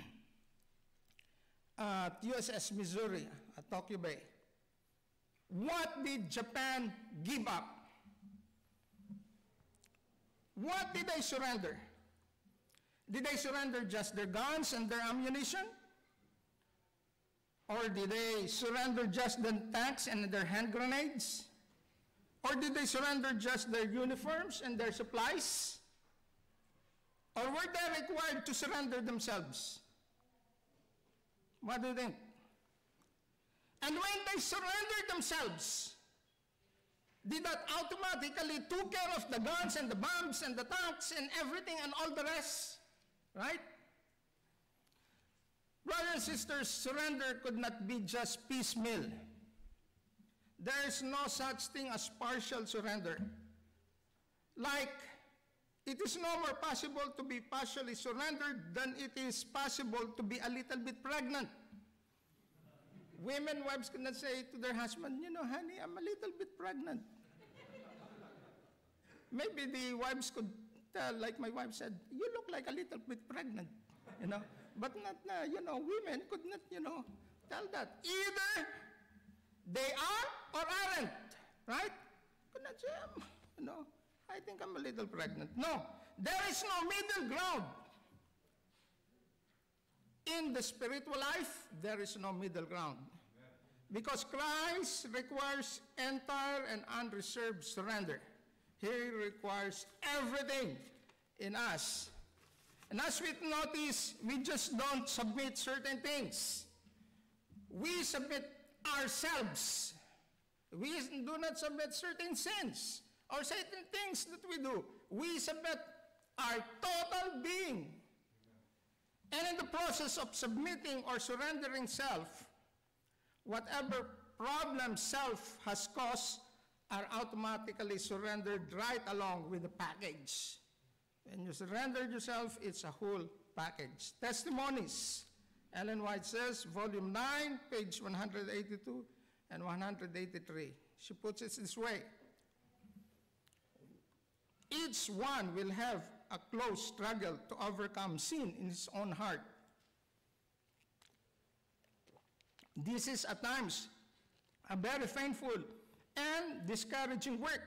at U S S Missouri at Tokyo Bay, what did Japan give up? What did they surrender? Did they surrender just their guns and their ammunition? Or did they surrender just the tanks and their hand grenades? Or did they surrender just their uniforms and their supplies? Or were they required to surrender themselves? What do you think? And when they surrendered themselves, did that automatically took care of the guns and the bombs and the tanks and everything and all the rest? Right? Brothers and sisters, surrender could not be just piecemeal. There is no such thing as partial surrender. Like, it is no more possible to be partially surrendered than it is possible to be a little bit pregnant. Women, wives cannot say to their husband, you know, honey, I'm a little bit pregnant. Maybe the wives could tell, like my wife said, you look like a little bit pregnant, you know. But not, uh, you know, women could not, you know, tell that. Either they are or aren't, right? Could not say, um, you know, I think I'm a little pregnant. No, there is no middle ground. In the spiritual life, there is no middle ground. Because Christ requires entire and unreserved surrender. He requires everything in us. And as we notice, we just don't submit certain things. We submit ourselves. We do not submit certain sins or certain things that we do. We submit our total being. And in the process of submitting or surrendering self, whatever problems self has caused are automatically surrendered right along with the package. When you surrender yourself, it's a whole package. Testimonies. Ellen White says, volume nine, page one hundred eighty-two and one hundred eighty-three. She puts it this way. Each one will have a close struggle to overcome sin in his own heart. This is at times a very painful and discouraging work.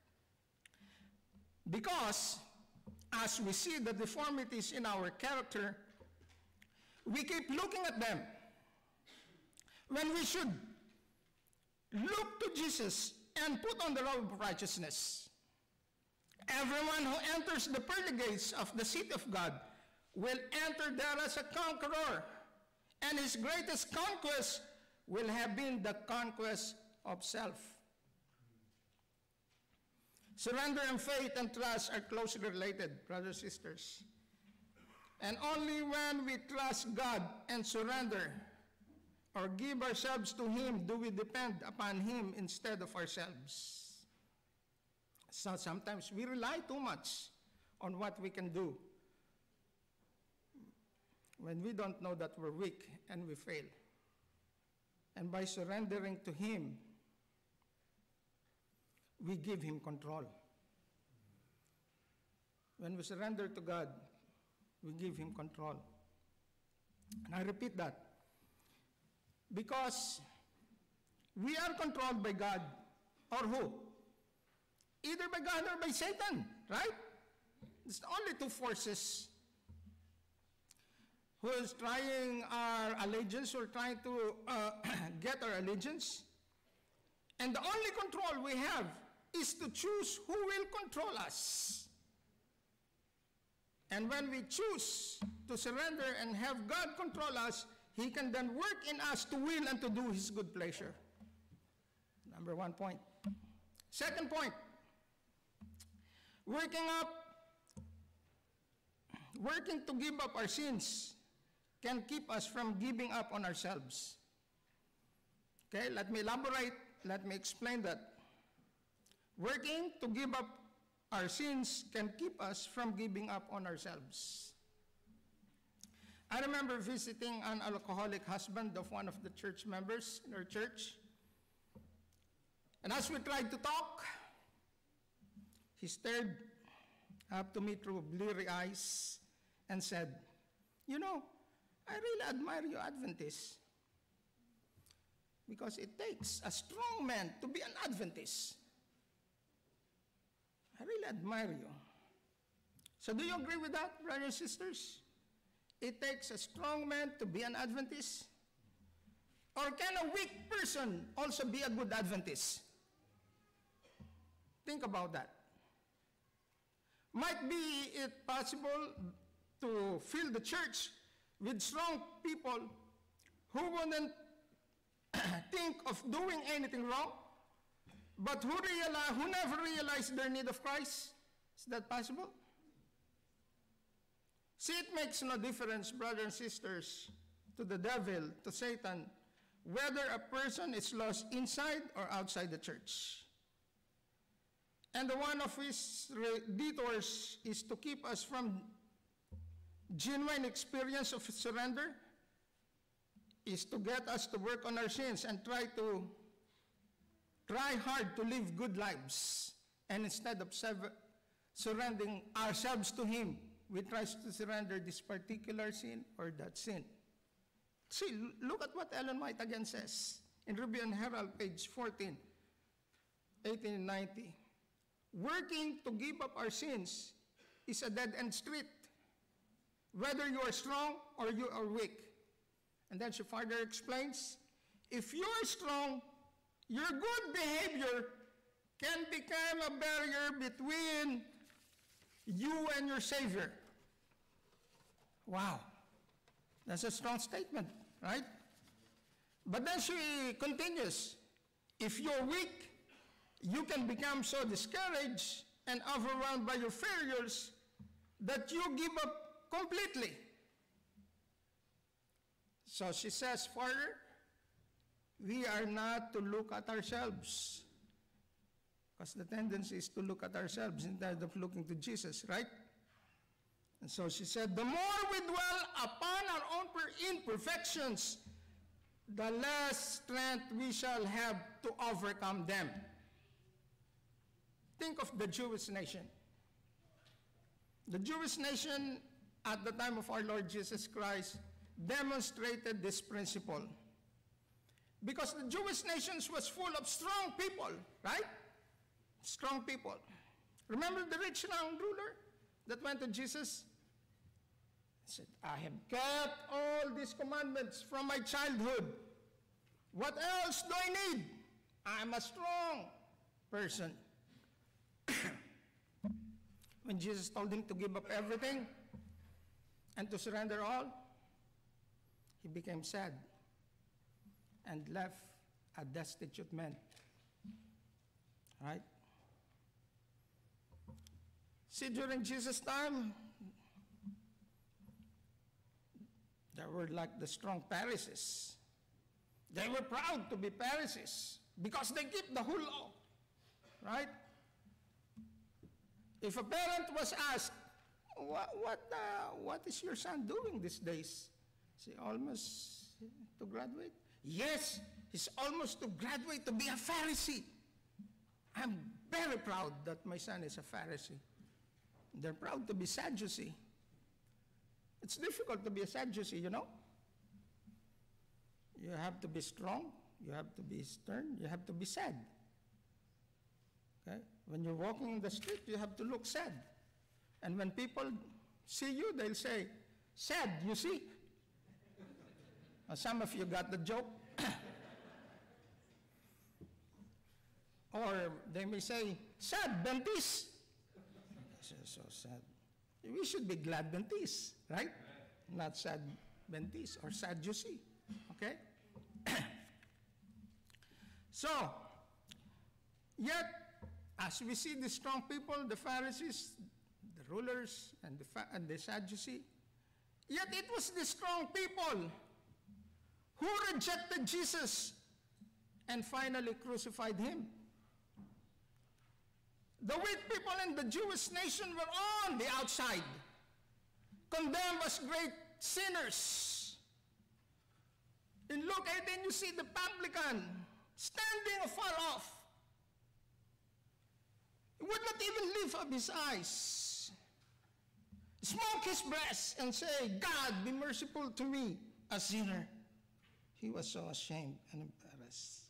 Because as we see the deformities in our character, we keep looking at them when we should look to Jesus and put on the robe of righteousness. Everyone who enters the pearly gates of the city of God will enter there as a conqueror, and his greatest conquest will have been the conquest of self. Surrender and faith and trust are closely related, brothers and sisters. And only when we trust God and surrender or give ourselves to Him do we depend upon Him instead of ourselves. So sometimes we rely too much on what we can do when we don't know that we're weak and we fail. And by surrendering to Him, we give Him control. When we surrender to God, we give Him control. And I repeat that. Because we are controlled by God, or who? Either by God or by Satan, right? It's only two forces. who is trying our allegiance or trying to uh, get our allegiance. And the only control we have is to choose who will control us. And when we choose to surrender and have God control us, He can then work in us to will and to do His good pleasure. Number one point. Second point, working up, working to give up our sins can keep us from giving up on ourselves. Okay, let me elaborate, let me explain that. Working to give up our sins can keep us from giving up on ourselves. I remember visiting an alcoholic husband of one of the church members in our church. And as we tried to talk, he stared up to me through bleary eyes and said, "You know, I really admire you Adventists, because it takes a strong man to be an Adventist. I really admire you." So do you agree with that, brothers and sisters? It takes a strong man to be an Adventist? Or can a weak person also be a good Adventist? Think about that. Might be it possible to fill the church with strong people who wouldn't think of doing anything wrong, but who, realize, who never realize their need of Christ? Is that possible? See, it makes no difference, brothers and sisters, to the devil, to Satan, whether a person is lost inside or outside the church. And the one of his detours is to keep us from genuine experience of surrender, is to get us to work on our sins and try to try hard to live good lives. And instead of surrendering ourselves to Him, we try to surrender this particular sin or that sin. See, look at what Ellen White again says in Review and Herald, page fourteen, eighteen ninety. Working to give up our sins is a dead-end street, whether you are strong or you are weak. And then she further explains, if you are strong, your good behavior can become a barrier between you and your Savior. Wow, that's a strong statement, right? But then she continues, if you're weak, you can become so discouraged and overwhelmed by your failures that you give up completely. So she says further, we are not to look at ourselves, because the tendency is to look at ourselves instead of looking to Jesus, right? And so she said, the more we dwell upon our own imperfections, the less strength we shall have to overcome them. Think of the Jewish nation. The Jewish nation at the time of our Lord Jesus Christ demonstrated this principle. Because the Jewish nation was full of strong people, right? Strong people. Remember the rich young ruler that went to Jesus? He said, I have kept all these commandments from my childhood. What else do I need? I'm a strong person. When Jesus told him to give up everything and to surrender all, he became sad and left a destitute man. Right? See, during Jesus' time, there were like the strong Pharisees. They were proud to be Pharisees because they keep the whole law. Right? If a parent was asked, what, what, uh, what is your son doing these days? Is he almost to graduate? Yes, he's almost to graduate to be a Pharisee. I'm very proud that my son is a Pharisee. They're proud to be Sadducee. It's difficult to be a Sadducee, you know? You have to be strong, you have to be stern, you have to be sad. Okay? When you're walking in the street, you have to look sad. And when people see you, they'll say, sad, you see? Uh, some of you got the joke. Or they may say, sad Adventist. So, so sad. We should be glad Adventist, right? Not sad Adventist or Sadducee, okay? So, yet, as we see the strong people, the Pharisees, the rulers, and the, fa- and the Sadducee, yet it was the strong people who rejected Jesus and finally crucified him. The weak people in the Jewish nation were on the outside, condemned as great sinners. In Luke eighteen, you see the publican standing afar off. He would not even lift up his eyes, smoke his breast, and say, God, be merciful to me, a sinner. He was so ashamed and embarrassed.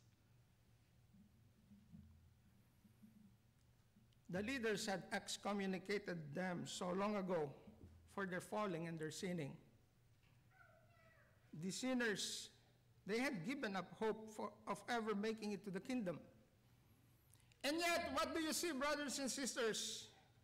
The leaders had excommunicated them so long ago for their falling and their sinning. The sinners, they had given up hope for, of ever making it to the kingdom. And yet, what do you see, brothers and sisters?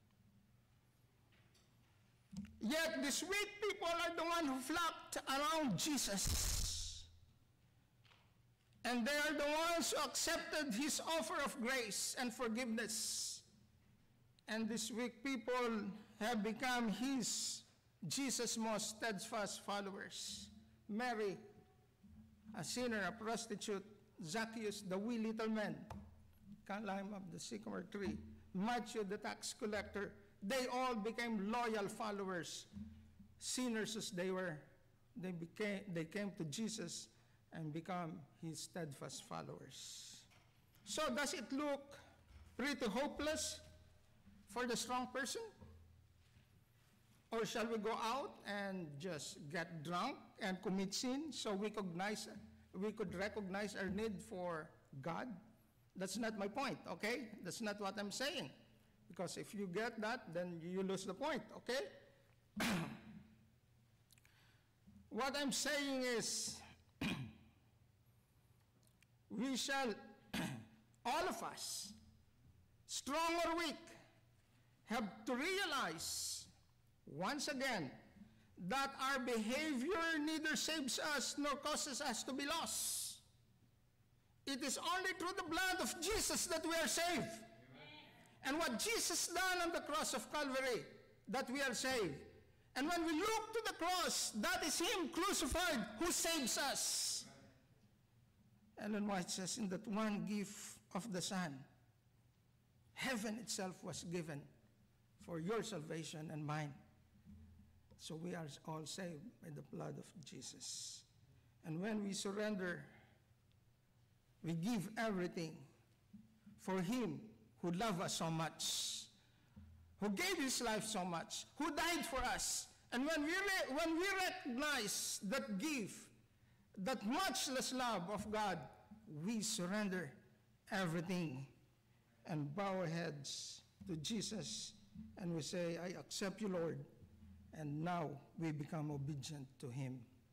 Yet, these weak people are the ones who flocked around Jesus. And they are the ones who accepted his offer of grace and forgiveness. And these weak people have become his, Jesus' most steadfast followers. Mary, a sinner, a prostitute. Zacchaeus, the wee little man, climb up the sycamore tree. Matthew, the tax collector. They all became loyal followers. Sinners as they were, they became, they came to Jesus and become his steadfast followers. So does it look pretty hopeless for the strong person? Or shall we go out and just get drunk and commit sin so we recognize, we could recognize our need for God? That's not my point, okay? That's not what I'm saying. Because if you get that, then you lose the point, okay? What I'm saying is, we shall, all of us, strong or weak, have to realize once again that our behavior neither saves us nor causes us to be lost. It is only through the blood of Jesus that we are saved. Amen. And what Jesus done on the cross of Calvary, that we are saved. And when we look to the cross, that is him crucified who saves us. Ellen White says, in that one gift of the Son, heaven itself was given for your salvation and mine. So we are all saved by the blood of Jesus. And when we surrender, we give everything for him who loved us so much, who gave his life so much, who died for us. And when we, re- when we recognize that gift, that muchless love of God, we surrender everything and bow our heads to Jesus, and we say, I accept you, Lord. And now we become obedient to him.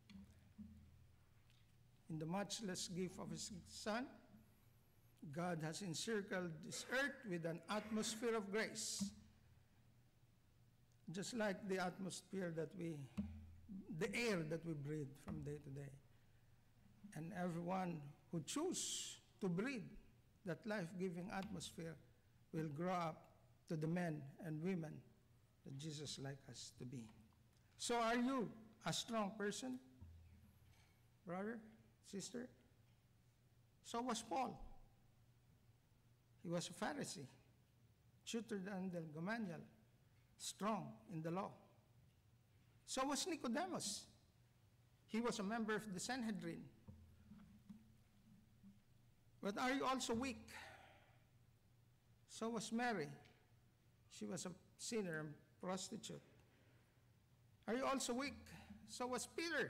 In the muchless gift of his Son, God has encircled this earth with an atmosphere of grace, just like the atmosphere that we, the air that we breathe from day to day. And everyone who chooses to breathe that life-giving atmosphere will grow up to the men and women that Jesus like us to be. So are you a strong person, brother, sister? So was Paul. He was a Pharisee, tutor under Gamaliel, strong in the law. So was Nicodemus. He was a member of the Sanhedrin. But are you also weak? So was Mary. She was a sinner and prostitute. Are you also weak? So was Peter.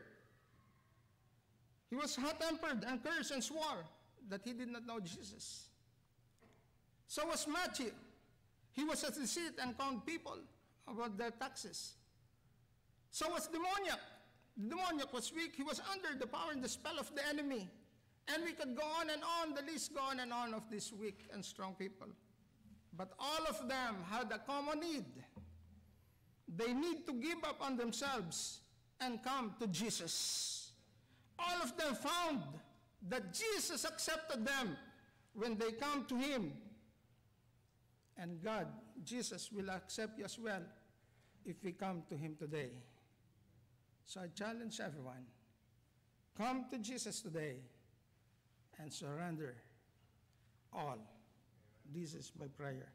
He was hot-tempered and cursed and swore that he did not know Jesus. So was Matthew. He was a deceit and conned people about their taxes. So was demoniac. The demoniac was weak. He was under the power and the spell of the enemy. And we could go on and on, the list go on and on of these weak and strong people. But all of them had a common need. They need to give up on themselves and come to Jesus. All of them found that Jesus accepted them when they come to him. And God, Jesus, will accept you as well if we come to him today. So I challenge everyone, come to Jesus today and surrender all. This is my prayer.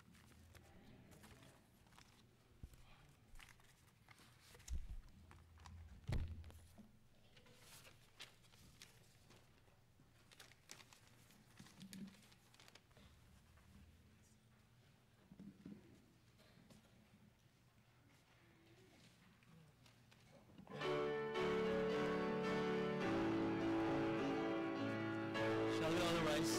Shall we all rise?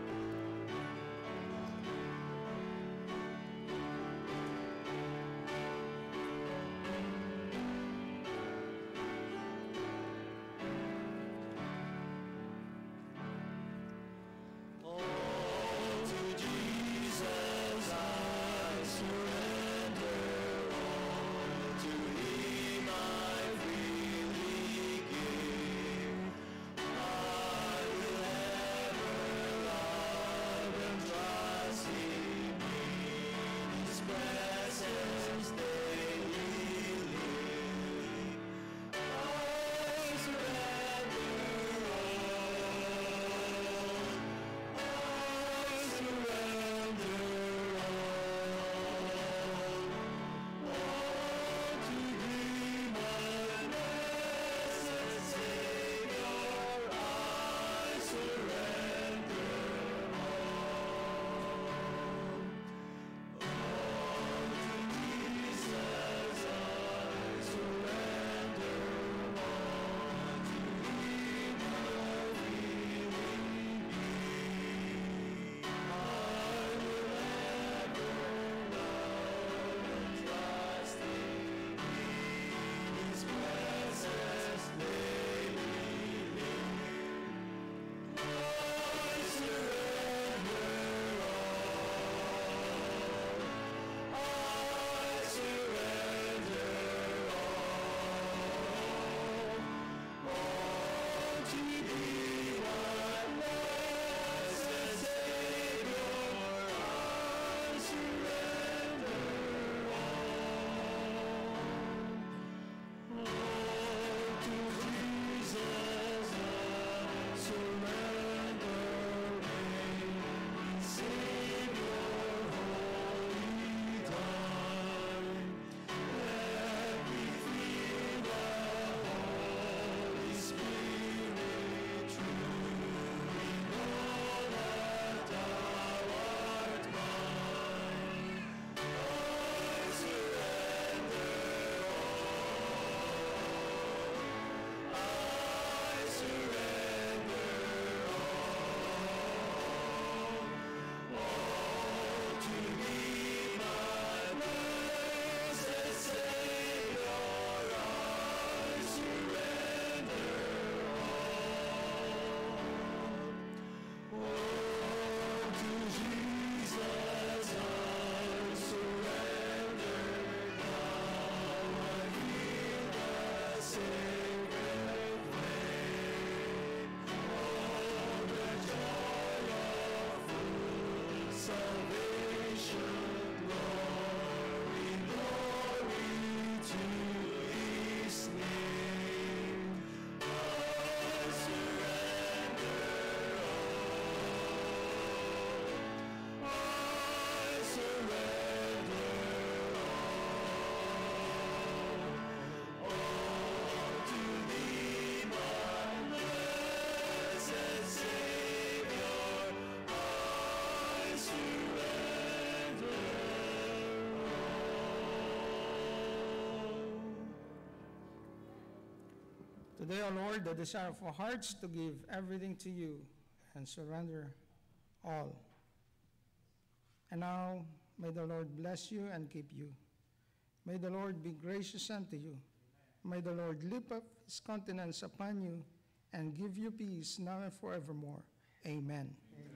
Today, O Lord, the desire of our hearts to give everything to you and surrender all. And now, may the Lord bless you and keep you. May the Lord be gracious unto you May the Lord lift up his countenance upon you and give you peace now and forevermore. Amen. Amen.